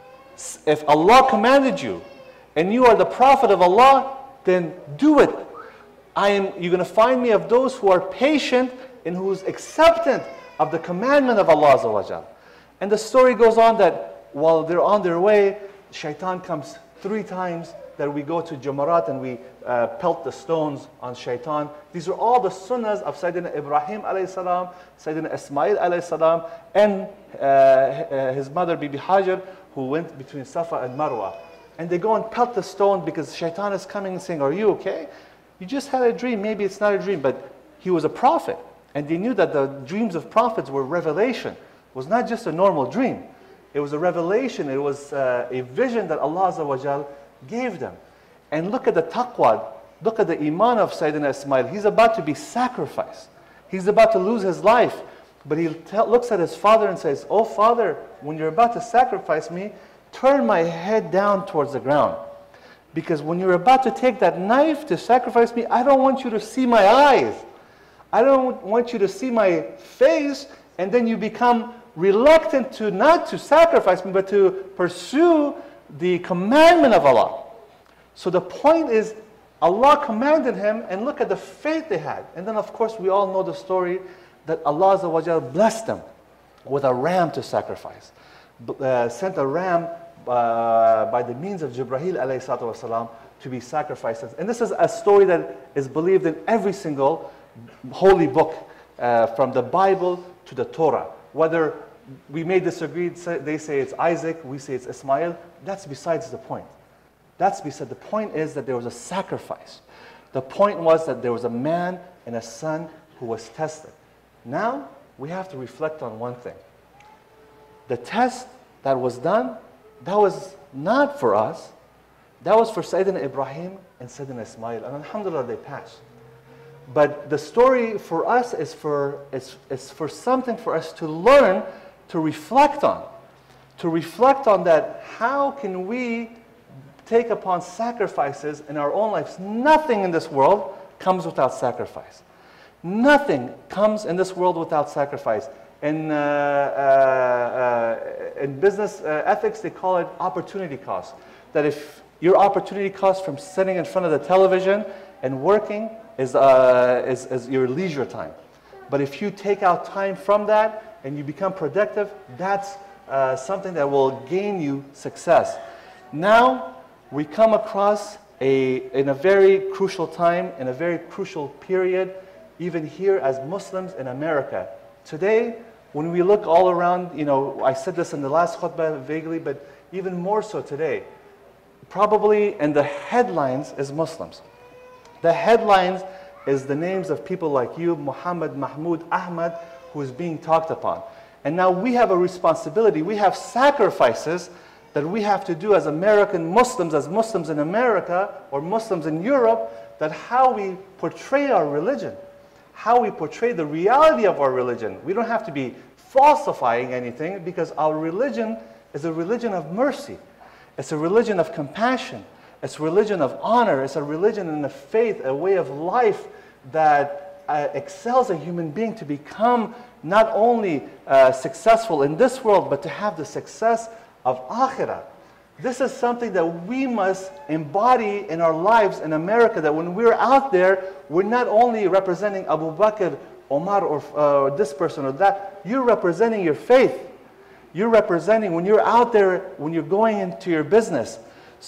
if Allah commanded you, and you are the Prophet of Allah, then do it. I am, you're going to find me of those who are patient and who is acceptant of the commandment of Allah Azza wa Jal. And the story goes on that while they're on their way, Shaitan comes three times, that we go to Jamarat and we uh, pelt the stones on Shaitan. These are all the sunnahs of Sayyidina Ibrahim alayhi salam, Sayyidina Ismail alayhi salam, and uh, his mother Bibi Hajar, who went between Safa and Marwa. And they go and pelt the stone because Shaitan is coming and saying, are you okay? You just had a dream. Maybe it's not a dream, but he was a prophet. And they knew that the dreams of prophets were revelation. It was not just a normal dream. It was a revelation. It was uh, a vision that Allah Azza wa Jal gave them. And look at the taqwa. Look at the iman of Sayyidina Ismail. He's about to be sacrificed. He's about to lose his life. But he looks at his father and says, oh Father, when you're about to sacrifice me, turn my head down towards the ground. Because when you're about to take that knife to sacrifice me, I don't want you to see my eyes. I don't want you to see my face, and then you become reluctant to not to sacrifice me, but to pursue the commandment of Allah. So the point is, Allah commanded him, and look at the faith they had. And then of course we all know the story that Allah Azza wa Jal blessed them with a ram to sacrifice. Uh, sent a ram uh, by the means of Jibreel alayhi salatu wasalam to be sacrificed. And this is a story that is believed in every single holy book, uh, from the Bible to the Torah. Whether we may disagree, they say it's Isaac, we say it's Ismail, that's besides the point. That's beside the point is that there was a sacrifice. The point was that there was a man and a son who was tested. Now we have to reflect on one thing. The test that was done, that was not for us. That was for Sayyidina Ibrahim and Sayyidina Ismail. And alhamdulillah, they passed. But the story for us is for, is, is for something for us to learn, to reflect on. To reflect on that, how can we take upon sacrifices in our own lives? Nothing in this world comes without sacrifice. Nothing comes in this world without sacrifice. In, uh, uh, uh, in business uh, ethics, they call it opportunity cost. That if your opportunity cost from sitting in front of the television and working is, uh, is, is your leisure time. But if you take out time from that and you become productive, that's uh, something that will gain you success. Now, we come across a, in a very crucial time, in a very crucial period, even here as Muslims in America. Today, when we look all around, you know, I said this in the last khutbah vaguely, but even more so today, probably in the headlines is Muslims. The headlines is the names of people like you, Muhammad, Mahmoud, Ahmad, who is being talked upon. And now we have a responsibility. We have sacrifices that we have to do as American Muslims, as Muslims in America or Muslims in Europe, that how we portray our religion, how we portray the reality of our religion. We don't have to be falsifying anything, because our religion is a religion of mercy. It's a religion of compassion. It's a religion of honor. It's a religion and a faith, a way of life that uh, excels a human being to become not only uh, successful in this world, but to have the success of akhirah. This is something that we must embody in our lives in America, that when we're out there, we're not only representing Abu Bakr, Omar, or uh, this person or that, you're representing your faith. You're representing, when you're out there, when you're going into your business,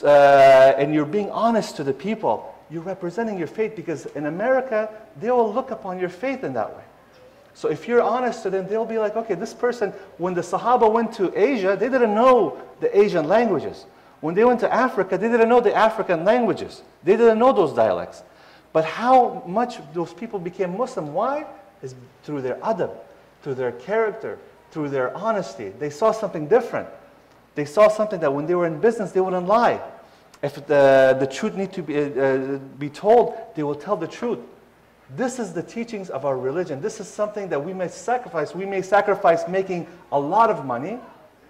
uh, and you're being honest to the people, you're representing your faith, because in America, they will look upon your faith in that way. So if you're honest to them, they'll be like, okay, this person, when the Sahaba went to Asia, they didn't know the Asian languages. When they went to Africa, they didn't know the African languages. They didn't know those dialects. But how much those people became Muslim, why? Is through their adab, through their character, through their honesty. They saw something different. They saw something that when they were in business, they wouldn't lie. If the, the truth need to be, uh, be told, they will tell the truth. This is the teachings of our religion. This is something that we may sacrifice. We may sacrifice making a lot of money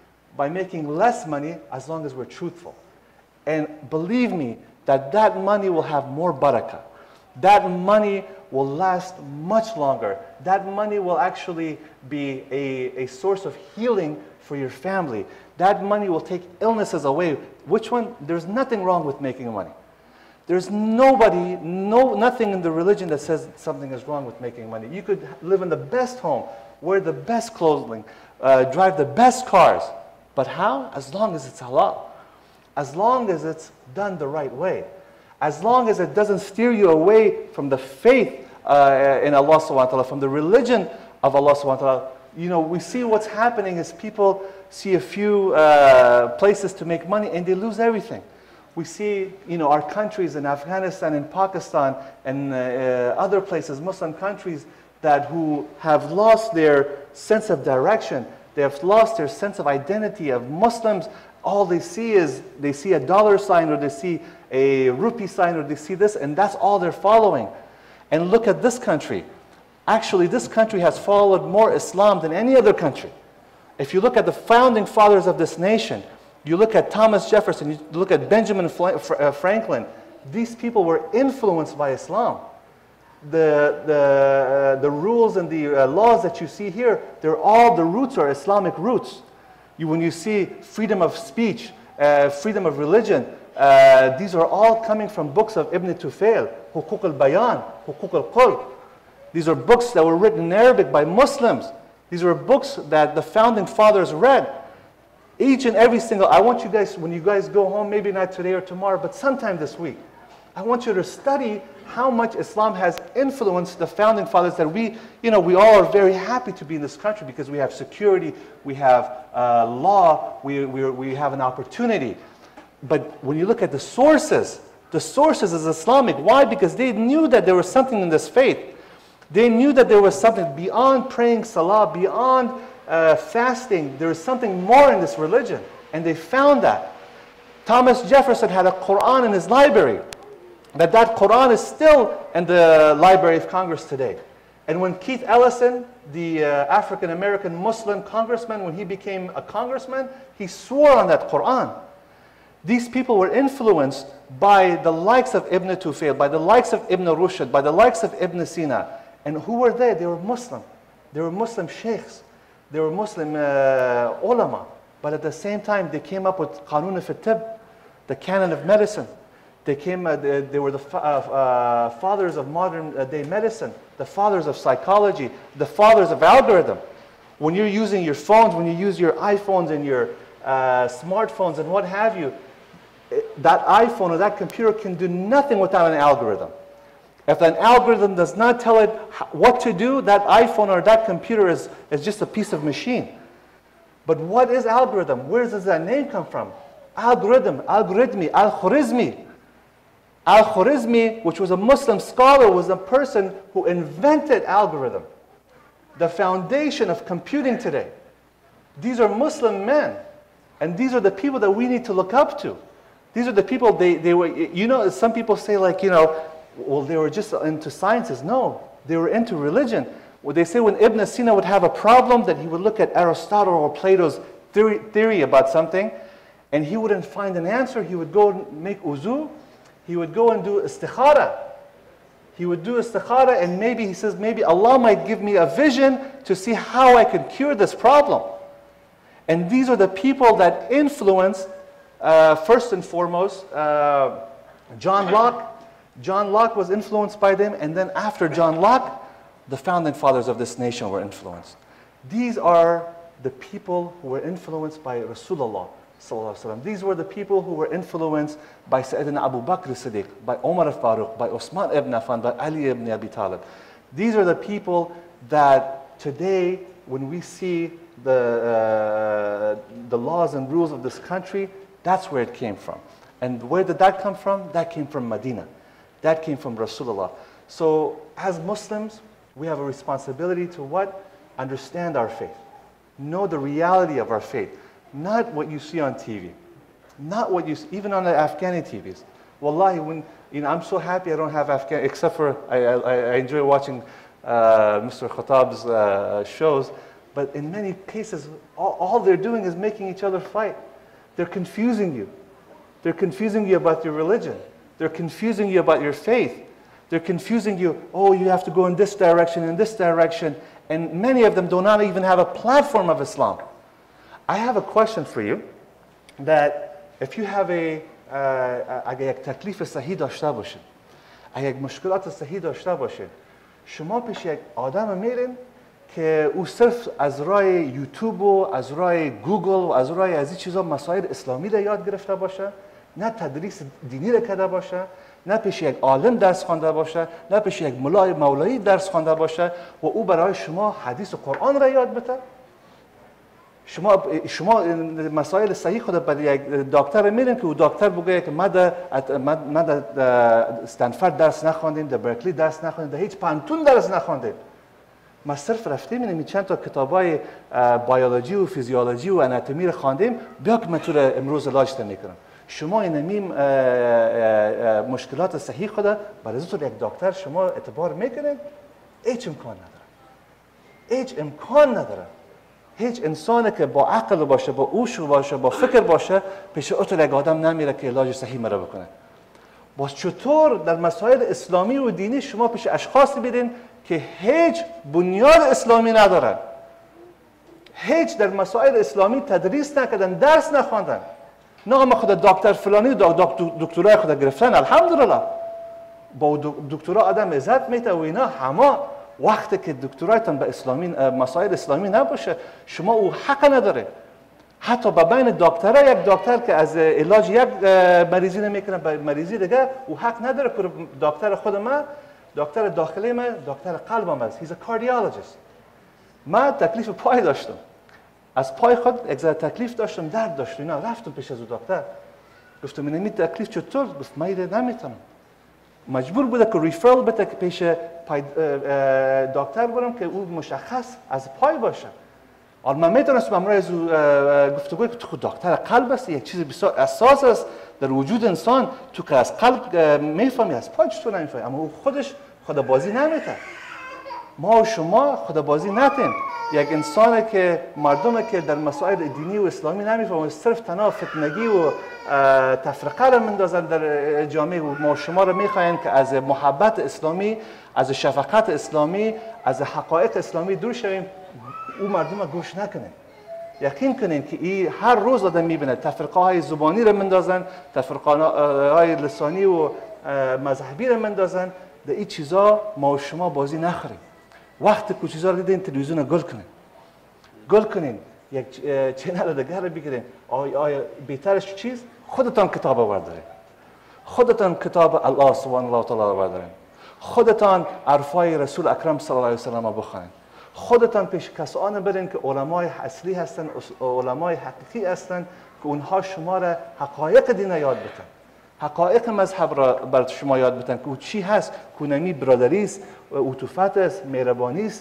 by making less money as long as we're truthful. And believe me, that that money will have more barakah. That money will last much longer. That money will actually be a, a source of healing for your family. That money will take illnesses away. Which one? There's nothing wrong with making money. There's nobody, no, nothing in the religion that says something is wrong with making money. You could live in the best home, wear the best clothing, uh, drive the best cars. But how? As long as it's halal. As long as it's done the right way. As long as it doesn't steer you away from the faith uh, in Allah subhanahu wa ta'ala, from the religion of Allah subhanahu wa ta'ala. You know, we see what's happening is people see a few uh, places to make money and they lose everything. We see, you know, our countries in Afghanistan and Pakistan and uh, uh, other places, Muslim countries, that who have lost their sense of direction. They have lost their sense of identity of Muslims. All they see is, they see a dollar sign, or they see a rupee sign, or they see this, and that's all they're following. And look at this country. Actually, this country has followed more Islam than any other country. If you look at the founding fathers of this nation, you look at Thomas Jefferson, you look at Benjamin Franklin, these people were influenced by Islam. The, the, uh, the rules and the uh, laws that you see here, they're all, the roots are Islamic roots. You, when you see freedom of speech, uh, freedom of religion, uh, these are all coming from books of Ibn Tufayl, Huquq al-Bayan, Huquq al-Qul. These are books that were written in Arabic by Muslims. These are books that the founding fathers read. Each and every single, I want you guys, when you guys go home, maybe not today or tomorrow, but sometime this week, I want you to study how much Islam has influenced the founding fathers, that we, you know, we all are very happy to be in this country because we have security, we have uh, law, we, we, we have an opportunity. But when you look at the sources, the sources is Islamic. Why? Because they knew that there was something in this faith. They knew that there was something beyond praying salah, beyond uh, fasting. There was something more in this religion. And they found that. Thomas Jefferson had a Quran in his library. That that Quran is still in the Library of Congress today. And when Keith Ellison, the uh, African-American Muslim congressman, when he became a congressman, he swore on that Quran. These people were influenced by the likes of Ibn Tufayl, by the likes of Ibn Rushd, by the likes of Ibn Sina. And who were they? They were Muslim. They were Muslim sheikhs. They were Muslim uh, ulama. But at the same time, they came up with Qanun al-Tib, the canon of medicine. They came. Uh, they, they were the fa uh, fathers of modern uh, day medicine, the fathers of psychology, the fathers of algorithm. When you're using your phones, when you use your iPhones and your uh, smartphones and what have you, it, that iPhone or that computer can do nothing without an algorithm. If an algorithm does not tell it what to do, that iPhone or that computer is, is just a piece of machine. But what is algorithm? Where does that name come from? Algorithm, algorithmi, al-Khwarizmi. Al-Khwarizmi, which was a Muslim scholar, was a person who invented algorithm, the foundation of computing today. These are Muslim men, and these are the people that we need to look up to. These are the people, they, they were, you know, some people say like, you know, well, they were just into sciences. No, they were into religion. Well, they say when Ibn Sina would have a problem, that he would look at Aristotle or Plato's theory, theory about something, and he wouldn't find an answer. He would go and make uzu. He would go and do istikhara. He would do istikhara, and maybe he says, maybe Allah might give me a vision to see how I can cure this problem. And these are the people that influence, uh, first and foremost, uh, John Locke. John Locke was influenced by them, and then after John Locke, the founding fathers of this nation were influenced. These are the people who were influenced by Rasulullah sallallahu alaihi wasallam. These were the people who were influenced by Sayyidina Abu Bakr Siddiq, by Umar al-Faruq, by Osman ibn Affan, by Ali ibn Abi Talib. These are the people that today, when we see the, uh, the laws and rules of this country, that's where it came from. And where did that come from? That came from Medina. That came from Rasulullah. So as Muslims, we have a responsibility to what? Understand our faith. Know the reality of our faith. Not what you see on T V. Not what you see, even on the Afghani T Vs. Wallahi, when, you know, I'm so happy I don't have Afghan, except for I, I, I enjoy watching uh, Mister Khattab's uh, shows. But in many cases, all, all they're doing is making each other fight. They're confusing you. They're confusing you about your religion. They're confusing you about your faith. They're confusing you, oh, you have to go in this direction, in this direction. And many of them do not even have a platform of Islam. I have a question for you, that if you have a, اگه یک تکلیف صحیح داشته باشید، اگه یک مشکلات صحیح داشته باشید، شما پیش یک آدم میرین که او صرف از راه یوتیوب و از راه گوگل و از راه از این چیزا مسائل اسلامی را یاد گرفته باشه، نه تدریس دینی را کرده باشه، نه پیش یک عالم درس خوانده باشه، نه پیش یک مولای مولایی درس خوانده باشه و او برای شما حدیث و قرآن را یاد بده. شما شما مسائل صحیح خود به یک دکتر میرین که او دکتر بگه که ما در ما در استنفورد درس نخواندیم، در برکلی درس نخواندیم، در هیچ پانتون درس نخواندیم. ما صرف رفتیم اینمی چند تا کتابای بیولوژی و فیزیولوژی و اناتومی رو خواندیم، بیا که من تو رو امروز علاج میکنم. شما اینمی مشکلات صحیح خود برای تو یک دکتر شما اعتبار میکنید؟ هیچ امکان نداره. هیچ امکان نداره. هیچ انسانی که با عقل باشه، با هوش باشه، با فکر باشه، پیش اوتو یک آدم نمیره که علاج صحیح مرا بکنه. باز چطور در مسائل اسلامی و دینی شما پیش اشخاصی بیدین که هیچ بنیاد اسلامی ندارن، هیچ در مسائل اسلامی تدریس نکردن، درس نخواندن، نام خود دکتر فلانی دکترای خود گرفتن، الحمدلله با دکترا آدم عزت میته و اینا، همه وقتی که دکترایتان به اسلامی مسائل اسلامی نباشه شما او حق نداره. حتی با بین دکترها یک دکتر که از علاج یک مریضی نمیکنه به مریضی دیگه او حق نداره که دکتر خود من، دکتر داخلی من، دکتر قلبم است. he's a cardiologist. من تکلیف پای داشتم، از پای خود یک ذره تکلیف داشتم، درد داشتم، اینا رفتم پیش از دکتر، گفتم من این تکلیف چطور؟ گفت من نمیتونم. مجبور بوده که ریفرال بده که پیش دکتر برم که او مشخص از پای باشه. حالا من میتونستم امروز گفتگوی که تو خود دکتر قلب است، یک چیز بسیار اساس است در وجود انسان، تو که از قلب میفهمی از پای چطور نمیفهمی، اما او خودش خودبازی نمیته. ما و شما خودبازی نتیم. یک انسانی که مردمی که در مسائل دینی و اسلامی نمیفهمند، صرف تنها فتنگی و تفرقه را مندازن در جامعه و ما شما را میخواین که از محبت اسلامی، از شفقت اسلامی، از حقایق اسلامی دور شویم، او مردم را گوش نکنین. یقین کنین که این هر روز آدم میبینه تفرقه های زبانی را مندازن، تفرقه های لسانی و مذهبی را مندازن. در این چیزا ما و شما بازی نخوریم. وقتی که چیزا رو دیدین تلویزیون گل کنین، گل کنین، یک چینل دیگر رو بگیرین. آیا آیا بهترش چیز؟ خودتان کتاب آوردارین، خودتان کتاب الله سبحانه و تعالی آوردارین، خودتان عرفای رسول اکرم صلی الله علیه و سلم بخونین، خودتان پیش کسانی برین که علمای اصلی هستن، علمای حقیقی هستن که اونها شما را حقایق دین یاد بدن، حقایق مذهب را بر شما یاد بدن که او چی هست، کونمی برادری است، عطوفت است، مهربانی است،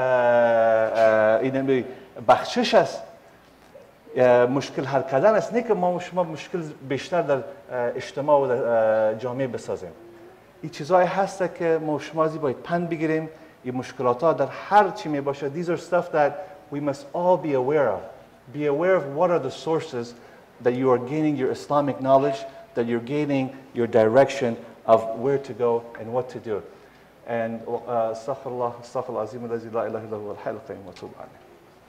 این بخشش است، مشکل حل کردن است، نه که ما و شما مشکل بیشتر در اجتماع و در جامعه بسازیم. این چیزایی هست که ما و شما از باید پند بگیریم. این مشکلات ها در هر چی می باشه. These are stuff that we must all be aware of. Be aware of what are the sources that you are gaining your Islamic knowledge, that you're gaining your direction of where to go and what to do. And uh, astaghfirullah, astaghfirullah azim alladhi la ilaha illa huwa al-hayyul qayyum wa atubu alayh.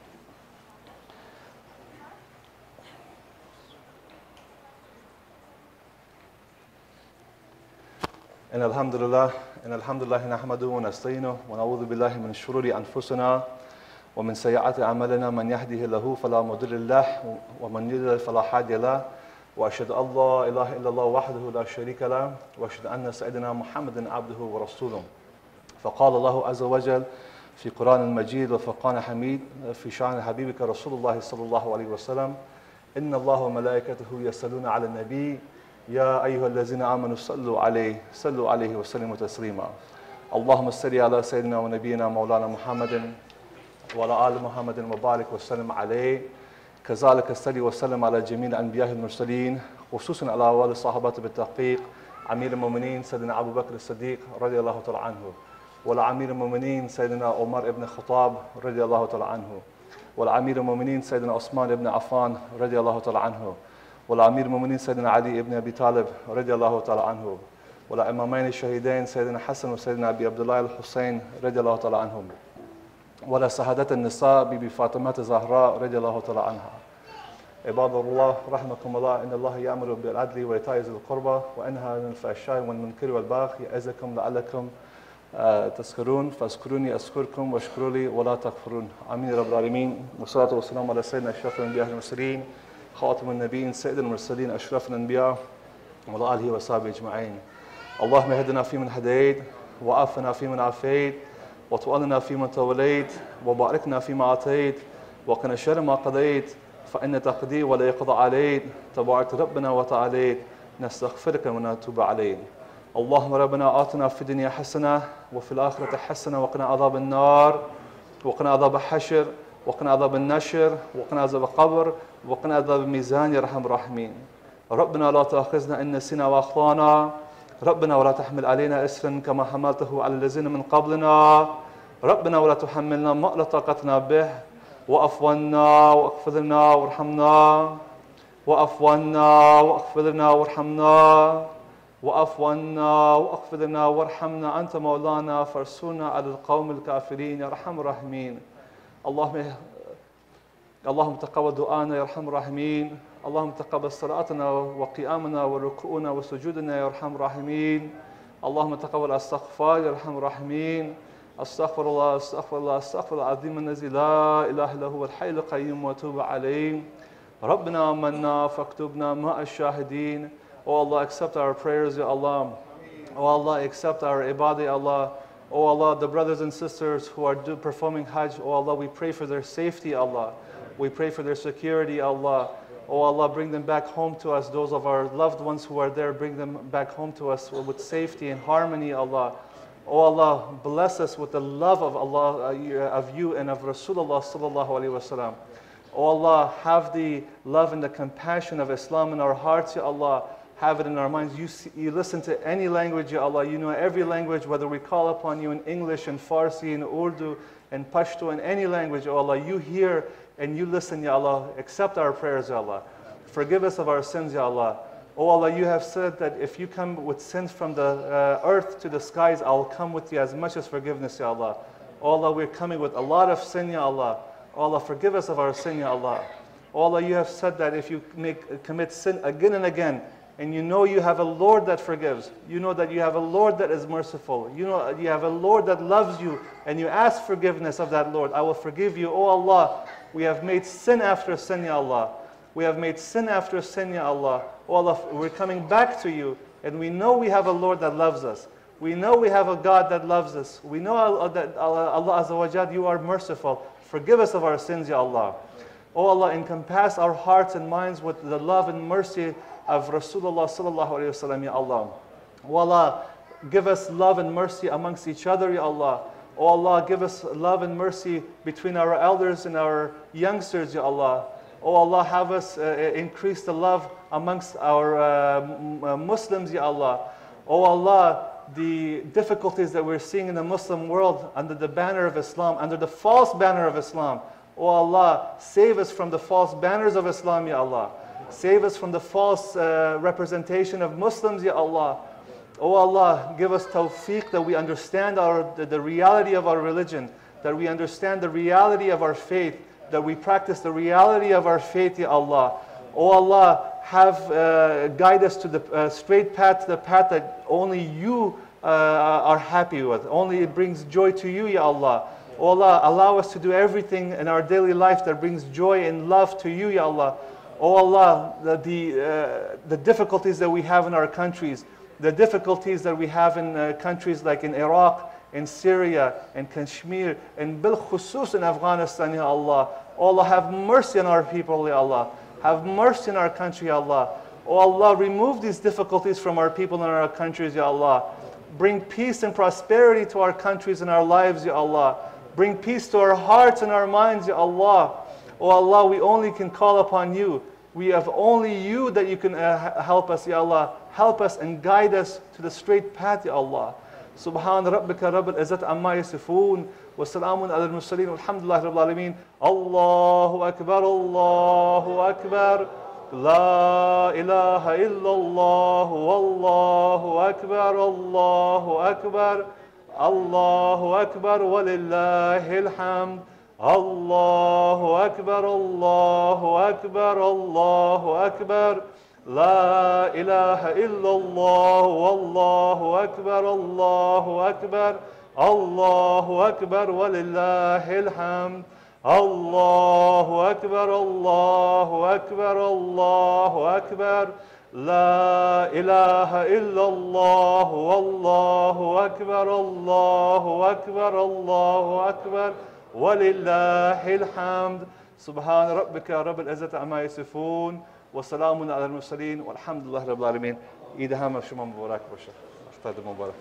إن الحمد لله إن الحمد لله نحمده ونستعينه ونعوذ بالله من شرور أنفسنا ومن سيئات أعمالنا من يهده له فلا مضل له ومن يضلل فلا هادي له وأشهد أن لا إله إلا الله وحده لا شريك له وأشهد أن سيدنا محمدا عبده ورسوله. فقال الله عز وجل في قرآن المجيد وفرقان حميد في شأن حبيبك رسول الله صلى الله عليه وسلم إن الله وملائكته يصلون على النبي يا أيها الذين آمنوا صلوا عليه صلوا عليه وسلموا تسليما. اللهم صل على سيدنا ونبينا مولانا محمد وعلى آل محمد وبارك وسلم عليه. كذلك صل وسلم على جميع الأنبياء المرسلين خصوصا على أول الصحابة بالتحقيق أمير المؤمنين سيدنا أبو بكر الصديق رضي الله تعالى عنه وعلى أمير المؤمنين سيدنا عمر بن الخطاب رضي الله تعالى عنه وعلى أمير المؤمنين سيدنا عثمان بن عفان رضي الله تعالى عنه وعلى أمير المؤمنين سيدنا علي بن أبي طالب رضي الله تعالى عنه وعلى إمامين الشهيدين سيدنا حسن وسيدنا أبي عبد الله الحسين رضي الله تعالى عنهم وعلى سعادة النساء بيبي فاطمة الزهراء رضي الله تعالى عنها. عباد الله رحمكم الله إن الله يأمر بالعدل وإيتاء ذي القربى وينهى عن الفحشاء والمنكر والبغي يعظكم لعلكم تذكرون فاذكروني أذكركم واشكروا لي ولا تكفرون. آمين يا رب العالمين. والصلاة والسلام على سيدنا أشرف الأنبياء والمرسلين خاتم النبيين سيد المرسلين أشرف الأنبياء وعلى آله وصحبه أجمعين. اللهم اهدنا فيمن هديت وعافنا فيمن عافيت وتولنا فيمن توليت وباركنا فيما أعطيت وقنا شر ما قضيت فإن تقضي ولا يقضى عليك تبارك ربنا وتعاليت نستغفرك ونتوب عليك. اللهم ربنا آتنا في الدنيا حسنة وفي الآخرة حسنة وقنا عذاب النار وقنا عذاب الحشر وقنا عذاب النشر وقنا عذاب القبر وقنا عذاب الميزان يا ارحم الراحمين. ربنا لا تأخذنا إن نسينا وأخطأنا ربنا ولا تحمل علينا إسرا كما حملته على الذين من قبلنا ربنا ولا تحملنا ما لا طاقة لنا به واعف عنا واغفر لنا وارحمنا واعف عنا واغفر لنا وارحمنا واعف عنا واغفر لنا وارحمنا أنت مولانا فانصرنا على القوم الكافرين يا أرحم الراحمين. اللهم اللهم تقبل دعانا يا أرحم الراحمين. اللهم تقبل صلاتنا وقيامنا وركوعنا وسجودنا يا أرحم الراحمين. اللهم تقبل الاستغفار يا أرحم الراحمين. استغفر الله استغفر الله استغفر الله العظيم الذي لا اله الا هو الحي القيوم واتوب عليه. ربنا آمنا فاكتبنا مع الشاهدين. Oh Allah, accept our prayers, Ya Allah. Oh Allah, accept our ibadah, Ya Allah. Oh Allah, the brothers and sisters who are do, performing Hajj, oh Allah, we pray for their safety, Allah. We pray for their security, Allah. Oh Allah, bring them back home to us. Those of our loved ones who are there, bring them back home to us with safety and harmony, Allah. Oh Allah, bless us with the love of Allah, uh, of you and of Rasulullah sallallahu alaihi wasallam. Oh Allah, have the love and the compassion of Islam in our hearts, Ya Allah. Have it in our minds. You, see, you listen to any language, Ya Allah. You know every language, whether we call upon you in English, in Farsi, in Urdu, in Pashto, in any language, Ya Allah. You hear and you listen, Ya Allah. Accept our prayers, Ya Allah. Forgive us of our sins, Ya Allah. Oh Allah, you have said that if you come with sins from the uh, earth to the skies, I'll come with you as much as forgiveness, Ya Allah. Oh Allah, we're coming with a lot of sin, Ya Allah. Oh Allah, forgive us of our sin, Ya Allah. Oh Allah, you have said that if you make, commit sin again and again, and you know you have a Lord that forgives, you know that you have a Lord that is merciful, you know you have a Lord that loves you, and you ask forgiveness of that Lord, I will forgive you. Oh Allah, we have made sin after sin, Ya Allah. We have made sin after sin, Ya Allah. Oh Allah, we're coming back to you, and we know we have a Lord that loves us. We know we have a God that loves us. We know that Allah Azza wa Jal, you are merciful. Forgive us of our sins, Ya Allah. Oh Allah, encompass our hearts and minds with the love and mercy of Rasulullah sallallahu alayhi wa sallam, Ya Allah. Oh Allah, give us love and mercy amongst each other, Ya Allah. Oh Allah, give us love and mercy between our elders and our youngsters, Ya Allah. Oh Allah, have us uh, increase the love amongst our uh, Muslims, Ya Allah. Oh Allah, the difficulties that we're seeing in the Muslim world under the banner of Islam, under the false banner of Islam. Oh Allah, save us from the false banners of Islam, Ya Allah. Save us from the false uh, representation of Muslims, Ya Allah. Oh Allah, give us tawfiq that we understand our, the, the reality of our religion, that we understand the reality of our faith, that we practice the reality of our faith, Ya Allah. Oh Allah, have uh, guide us to the uh, straight path, to the path that only you uh, are happy with. Only it brings joy to you, Ya Allah. Oh Allah, allow us to do everything in our daily life that brings joy and love to you, Ya Allah. Oh Allah, the, the, uh, the difficulties that we have in our countries, the difficulties that we have in uh, countries like in Iraq, in Syria, in Kashmir, and bil khusus in Afghanistan, Ya Allah. Oh Allah, have mercy on our people, Ya Allah. Have mercy in our country, Ya Allah. Oh Allah, remove these difficulties from our people and our countries, Ya Allah. Bring peace and prosperity to our countries and our lives, Ya Allah. Bring peace to our hearts and our minds, Ya Allah. Oh Allah, we only can call upon you. We have only you that you can uh, help us, Ya Allah. Help us and guide us to the straight path, Ya Allah. Subhan rabbika rabbil izzati amma yasifun. Wa salamun ala al-mursaleen. Walhamdulillahi rabbil alameen. Allahu akbar, Allahu akbar. La ilaha illallah. Wallahu akbar, Allahu akbar. Allahu akbar walillahi alhamd. Allahu akbar, Allahu akbar, Allahu akbar. La ilaha illallah, wallahu akbar, Allahu akbar. Allahu akbar walillahi alhamd. Allahu akbar, Allahu akbar, Allahu akbar. La ilaha illallah, wallahu akbar, Allahu akbar, Allahu akbar. ولله الحمد سبحان ربك رب العزة عما يصفون وسلام على المرسلين والحمد لله رب العالمين. عيد همه شما مبارک باشه. اختر مبارک.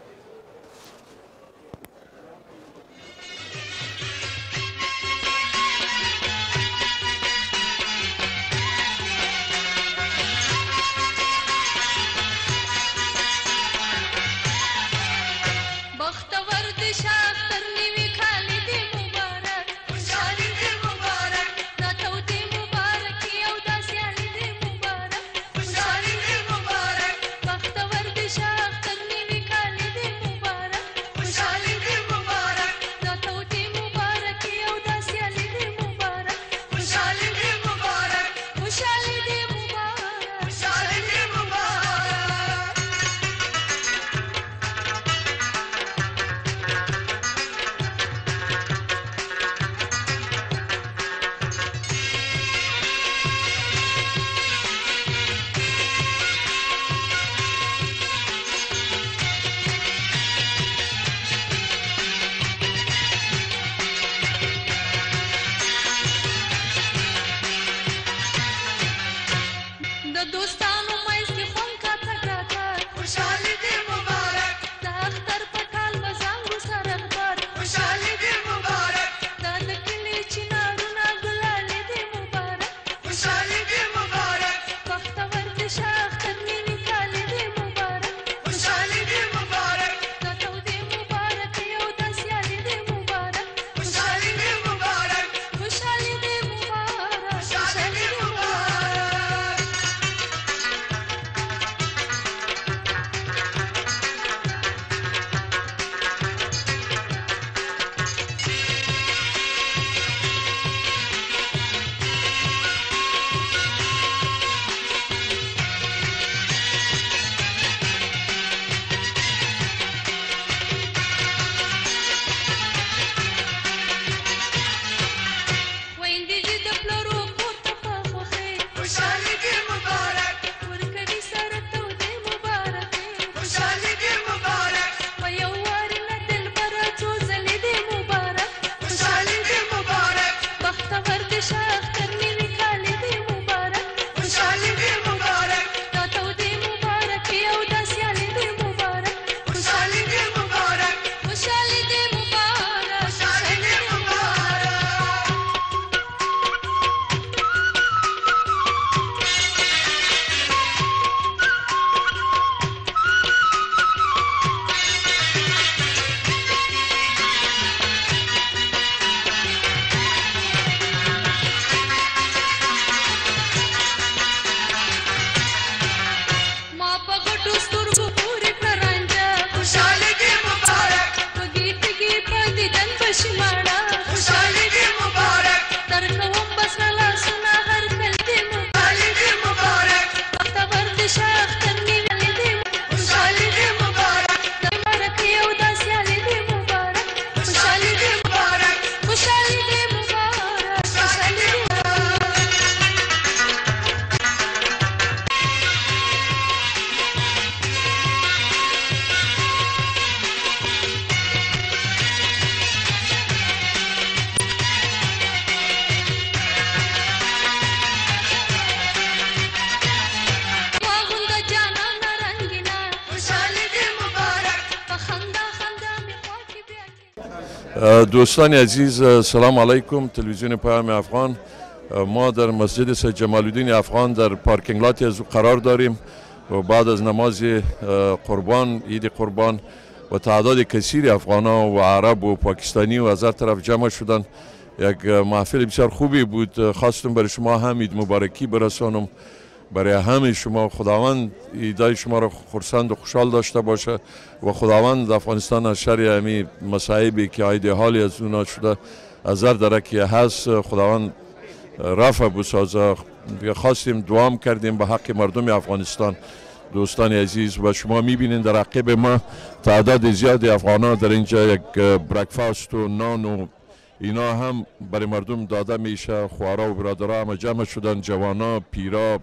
دوستان عزیز سلام علیکم. تلویزیون پیام افغان، ما در مسجد سید جمال الدین افغان در پارکینگ لاتی از قرار داریم و بعد از نماز قربان، عید قربان و تعداد کثیری افغانا و عرب و پاکستانی و از هر طرف جمع شدن. یک محفل بسیار خوبی بود. خواستم برای شما هم عید مبارکی برسانم، برای همه شما. خداوند ایدای شما را خرسند و خوشحال داشته باشه و خداوند افغانستان از شر امی مصائبی که عید حالی از اونا شده از هر درکی هست خداوند رفع بسازه. خواستیم دوام کردیم به حق مردم افغانستان. دوستان عزیز و شما میبینید در عقب ما تعداد زیادی افغانان در اینجا یک بریکفاست و نان و اینا هم برای مردم داده میشه. خوارا و برادرها همه جمع شدن، جوانا، پیرا،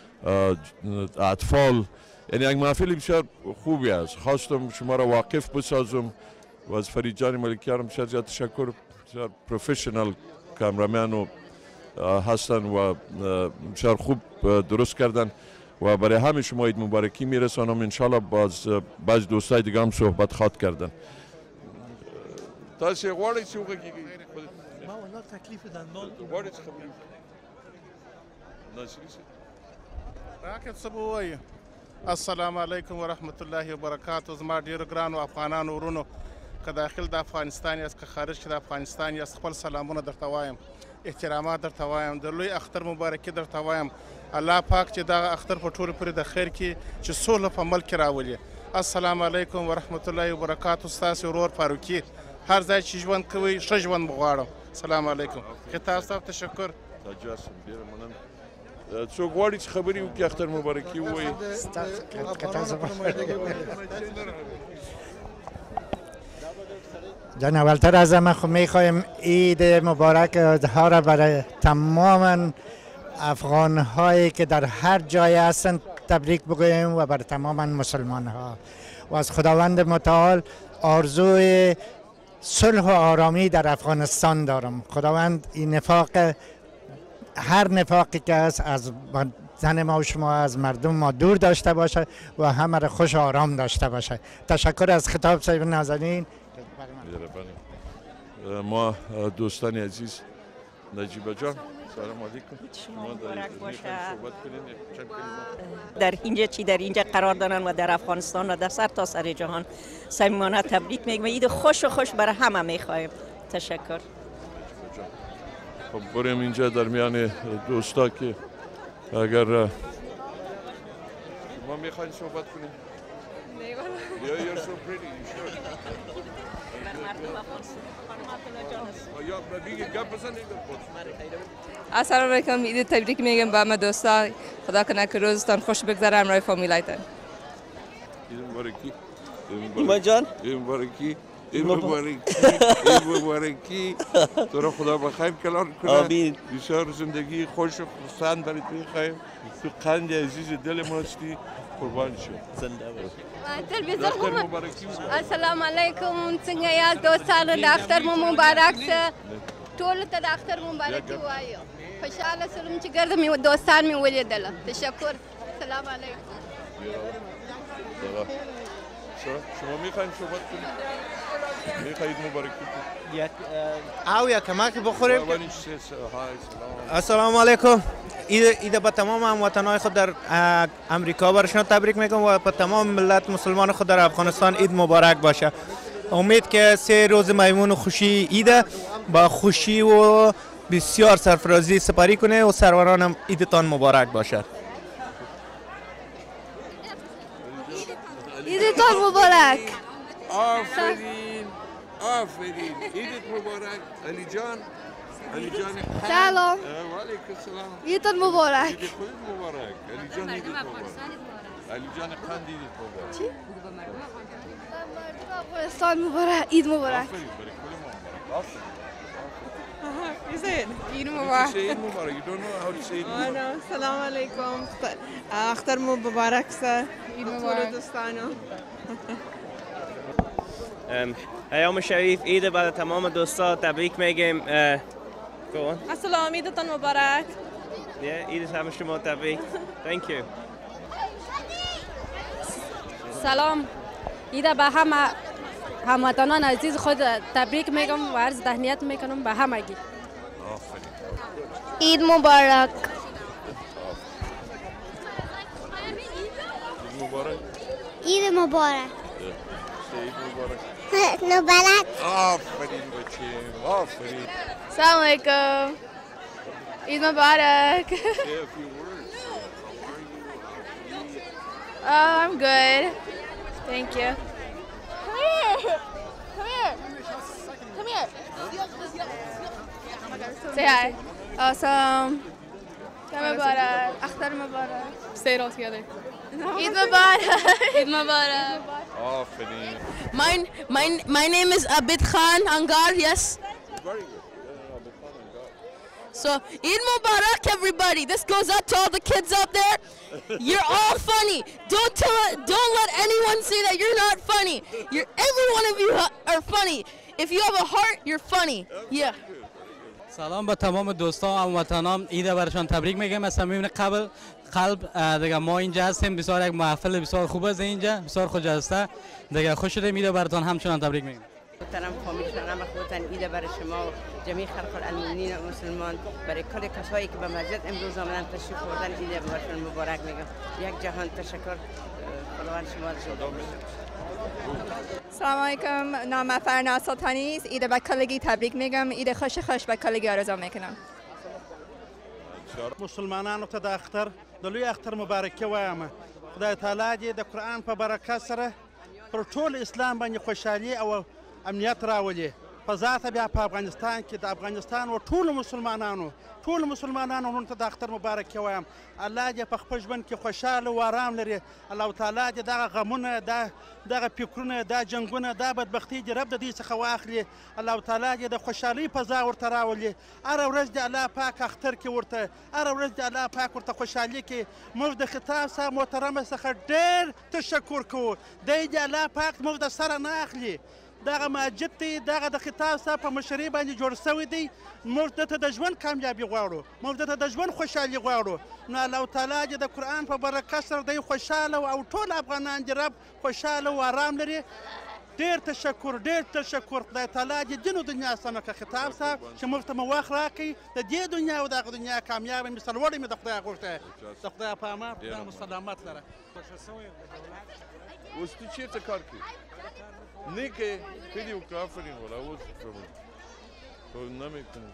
اطفال. یعنی یک محفل بسیار خوبی است. خواستم شما را واقف بسازم و از فرید جان ملکیار هم بسیار زیاد تشکر. بسیار پروفشنال کامرامن و هستن و بسیار خوب درست کردن و برای همه شما عید مبارکی میرسانم. انشالله باز بعض دوستای دیگه هم صحبت خواد کردن. تاسو غواړئ چې وغږیږئ؟ ما والله تکلیف دندان غواړئ چې خبرې وکړئ؟ ناصري صاحب راکب څه به ووایو؟ السلام علیکم ورحمت الله وبرکاتو. زما ډېرو ګرانو افغانانو ورونو، که داخل د افغانستان یاست که خارج کې د افغانستان یاست، خپل سلامونه درته وایم، احترامات درته وایم، د لوی اختر مبارکي درته وایم. الله پاک چې دغه اختر په ټولو پورې د خیر کې چې سوله په ملک کې راولي. السلام علیکم ورحمت الله وبرکاتو. ستاسو ورور فاروقي. هر ځای چې ژوند کوئ ښه ژوند مو غواړم. سلام علیکم. خطاب صاحب تشکر. تاجر صاحب ډېره مننه. څوک غواړي چې خبرې وکړي اختر مبارکي ووایي؟ جان اولتر از همه خب میخوایم عید مبارک ها را برای تمام افغان هایی که در هر جای هستند تبریک بگوییم و برای تمام مسلمان ها و از خداوند متعال آرزوی صلح و آرامی در افغانستان دارم. خداوند این نفاق، هر نفاقی که است از زن ما و شما، از مردم ما دور داشته باشه و همه را خوش آرام داشته باشه. تشکر از خطاب صاحب نازنین. ما دوستان عزیز، نجیبه جان سلام علیکم. در اینجا چی در اینجا قرار دارن و در افغانستان و در سر تا سر جهان صمیمانه تبریک میگم. عید خوش و خوش برای همه میخوایم. تشکر. خب بریم اینجا در میان دوستا که اگر ما میخواین صحبت کنیم. یا یا so pretty you sure. السلام علیکم. عید تبریک میگم به همه دوستا. خدا کنه که روزتان خوش بگذره همراه فامیلایتان. عید مبارکی. ایمان جان. عید مبارکی. عید مبارکی. عید مبارکی. تو را خدا بخیر کلان کنه. آمین. بسیار زندگی خوش و خرسند برای تو خواهیم. تو قند عزیز دل ما هستی. قربان شو. زنده باش. تلویزیون مبارکی. السلام علیکم. څنګه یاست دوستانو؟ د اختر مو مبارک شه. ټولو ته د اختر مبارکي وایو. خوشحاله شوم چې ګرده مې دوستان مې ولیدله. تشکر. سلام علیکم. شما میخواین صحبت کنید؟ میخواید مبارکی کنید؟ یک او یا کمک بخوریم. اولین چیز های سلام. السلام علیکم. عید عید به تمام هموطنان خود در امریکا برشون تبریک میگم و به تمام ملت مسلمان خود در افغانستان عید مبارک باشه. امید که سه روز میمون و خوشی عید با خوشی و بسیار سرفرازی سپری کنه و سرورانم عیدتان مبارک باشه. عیدتان مبارک. آفرین آفرین. عیدت مبارک علی جان. علی جان. سلام. و علیکم السلام. عیدتان مبارک. عید خودت مبارک. علی جان عیدت مبارک. علی جان قند عیدت مبارک. چی؟ افغانستان مبارک. عید مبارک. آفرین برای کل ما مبارک. آفرین. You say it. Eid Mubarak. You say Eid Mubarak. You don't know how to say Eid Mubarak. Oh no. Salam alaikum. اختر مبارک سه. Eid Mubarak. دوستانو. ایام شریف عید برای تمام دوستا تبریک میگیم. السلام عیدتان مبارک. عید همه شما تبریک. Thank you. سلام. عید به همه هموطنان عزیز خود تبریک میگم و عرض تهنیت میکنم به همگی. عید مبارک. عید مبارک. مبارک. آفرین بچه، آفرین. السلام علیکم. عید مبارک. Oh, I'm good. Thank you. Come here. Come here. Come here. Say hi. Awesome. Eid Mubarak. Akhtar Mubarak. Say it all together. Eid Mubarak. Eid Mubarak. آفرین. My, my, my name is Abid Khan Angar, yes? Very good. So, Eid Mubarak, everybody. This goes out to all the kids out there. You're all funny. Don't tell, don't let anyone say that you're not funny. You're, every one of you are funny. If you have a heart, you're funny. Yeah. سلام به تمام دوستان و هموطنان. عید برشان تبریک میگم از صمیم قلب قلب. دیگه ما اینجا هستیم، بسیار یک محفل بسیار خوب است اینجا، بسیار خوشایسته. دیگه خوش شدیم. عید براتون همچنان تبریک میگم. محترم فامیلشان هم خودتان عید برای شما و جمیع خلق المؤمنین و مسلمان، برای کل کسایی که به مسجد امروز آمدن تشریف آوردن عید برشان مبارک میگم. یک جهان تشکر. خداوند شما رو شاد کنه. سلام علیکم. نام فرنا سلطانی است. عید به کلگی تبریک میگم. عید خوش خوش به کلگی آرزو میکنم. مسلمانانو ته د اختر د لوی اختر مبارکي وایم. خدای تعالی دې د قرآن په برکت سره پر ټول اسلام باندې خوشحالي او امنیت راولي. په ذاته بیا په افغانستان کې د افغانستان و ټولو مسلمانانو ټولو مسلمانانو ورونو ته د اختر مبارکي وایم. الله دې په خپل ژوند کې خوشحاله و آرام لري. الله تعالی دې دغه غمونه دغه فکرونه دا جنګونه دا بدبختي دې رب د دې څخه واخلي. الله تعالی دې د خوشحالۍ فضا ورته راولي. هره ورځ دې الله پاک اختر کې ورته هره ورځ دې الله پاک ورته خوشحالي کې. موږ د خطاب صاحب محترم څخه ډېر تشکر کوو. دی دې الله پاک موږ د سره نه اخلي. دغه مسجد دی دغه د خطاب صاحب په مشرۍ باندې جوړ شوی دی. موږ دته د ژوند کامیابي غواړو، موږ دته د ژوند خوشحالي غواړو. نو الله تعالی دې د قرآن په برکت سره دی خوشحاله او ټول افغانان دې رب خوشحاله او آرام لري. ډېر تشکر ډېر تشکر. خدای تعالی دې دین او دنیا سمه کړه. خطاب صاحب چې موږ ته مو وخت راکړئ د دې دنیا او دغه دنیا کامیابه مې سرلوړی مې د خدای غوښته. د خدای په امان خدای مو سلامت لره. اوس ته چېرته کار کوې؟ نه که خیلی وکړه. آفرین والا اوس تو نمیکنی.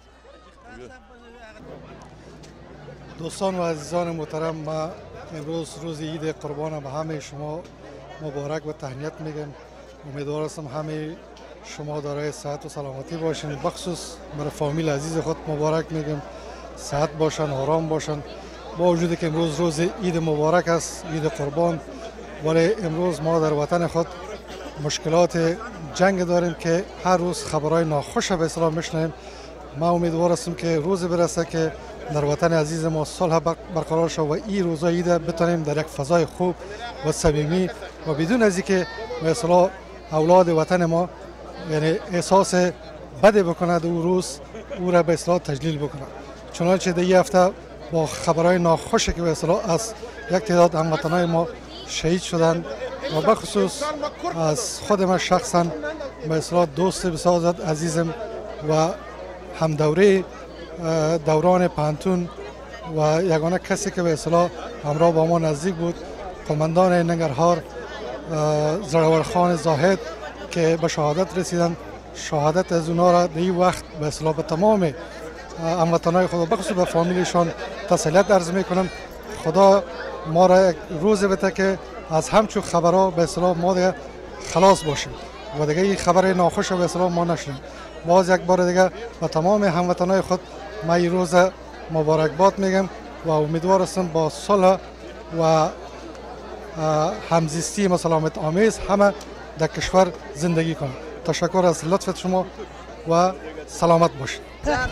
دوستان و عزیزان محترم، ما امروز روز عید قربان به همه شما مبارک و تهنیت میگم. امیدوار هستم همه شما دارای صحت و سلامتی باشین. بخصوص برای فامیل عزیز خود مبارک میگم، صحت باشن، آرام باشن. با وجودی که امروز روز عید مبارک است، عید قربان، ولی امروز ما در وطن خود مشکلات جنگ داریم که هر روز خبرهای ناخوش به اصطلاح میشنویم. ما امیدوار هستیم که روز برسه که در وطن عزیز ما صلح برقرار شود و این روزا عید بتونیم در یک فضای خوب و صمیمی و بدون از اینکه به اصطلاح اولاد وطن ما یعنی احساس بدی بکنه در اون روز او را به اصطلاح تجلیل بکنه. چنانچه در این هفته با خبرهای ناخوشی که به اصطلاح از یک تعداد هموطنان ما شهید شدند و بخصوص از خود من شخصا به اصطلاح دوست بسیار عزیزم و همدوره دوران پانتون و یگانه کسی که به اصطلاح همراه با ما نزدیک بود، قماندان ننگرهار زرورخان زاهد که به شهادت رسیدند. شهادت از اونا را در این وقت به اصطلاح به تمام هموطنان خود بخصوص به فامیلشان تسلیت عرض میکنم. خدا ما را یک روز بده که از همچون خبرها به اصطلاح ما دیگه خلاص باشیم و دیگه این خبر ناخوش به اصطلاح ما نشنیم. باز یک بار دیگه به تمام هموطنان خود ما این روز مبارکباد میگم و امیدوار هستم با صلح و همزیستی مسالمت آمیز همه در کشور زندگی کنیم. تشکر از لطفت شما و سلامت باشید.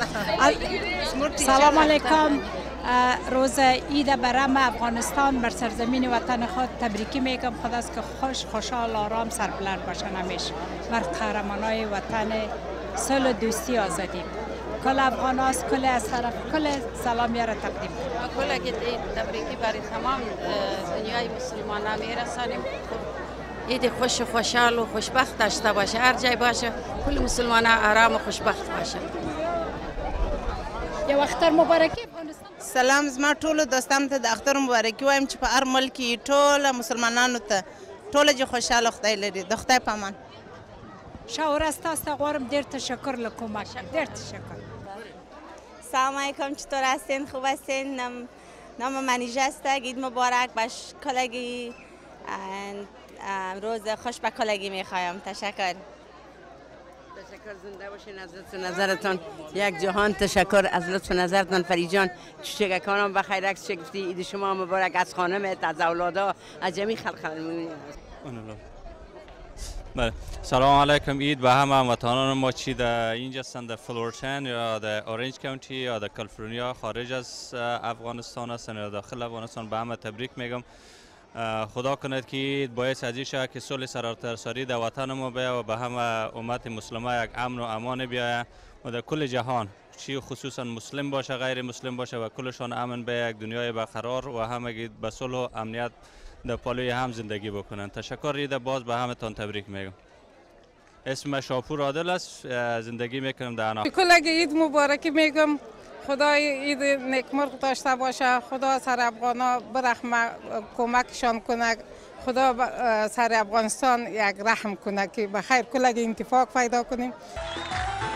سلام علیکم. روز عید برام افغانستان بر سرزمین وطن خود تبریکی میگم. خداست که خوش خوشحال آرام سربلند باشن همیشه بر قهرمانای وطن صلح دوستی آزادی. کل افغان هاست کل از طرف کل سلامی را تقدیم کل تبریکی برای تمام دنیای مسلمان ها میرسانیم. عید خوش و خوشحال و خوشبخت داشته باشه، هر جای باشه کل مسلمان ها آرام و خوشبخت باشه. یو اختر مبارکی افغانستان. سلام زما ټولو دوستانو ته د اختر مبارکي وایم چې په هر ملک کې ټول مسلمانانو ته ټول چې خوشاله خدای لري. د خدای په امان. ښه ورځ تاسو ته غواړم. ډېر تشکر له کومک. ډېر تشکر. سلام علیکم، چطور هستین؟ خوب هستین؟ نام نام منیژه است. عید مبارک باش کلگی، روز خوش به کلگی میخوایم. تشکر. تشکر، زنده باشین. از لطف نظرتان یک جهان تشکر از لطف نظرتان. فریجان چگکانم بخیر. عکس چه گفتی؟ عید شما مبارک از خانمت، از اولادا، از جمعی خلق المؤمنین. بله، سلام علیکم. عید به همه هموطنان ما چی در اینجا هستند، در فلورتن یا در اورنج کانتی یا در کالیفرنیا، خارج از افغانستان هستند یا داخل افغانستان، به همه تبریک میگم. خدا کند که عید باعث از این شود که صلح سراسری در وطن ما بیاید و به همه امت مسلمه یک امن و امان بیاید و در کل جهان، چی خصوصا مسلم باشه غیر مسلم باشه و کلشان امن بیاید، یک دنیای برقرار و همه به صلح و امنیت در پالوی هم زندگی بکنن. تشکر. عید باز به همه تان تبریک میگم. اسم شاپور عادل است، زندگی میکنم در انا. کلگی عید مبارکی میگم. خدا عید نیکمرغ داشته باشه. خدا سر افغانا برحمه، کمکشان کنه. خدا سر افغانستان یک رحم کنه که بخیر کلگی اتفاق پیدا کنیم.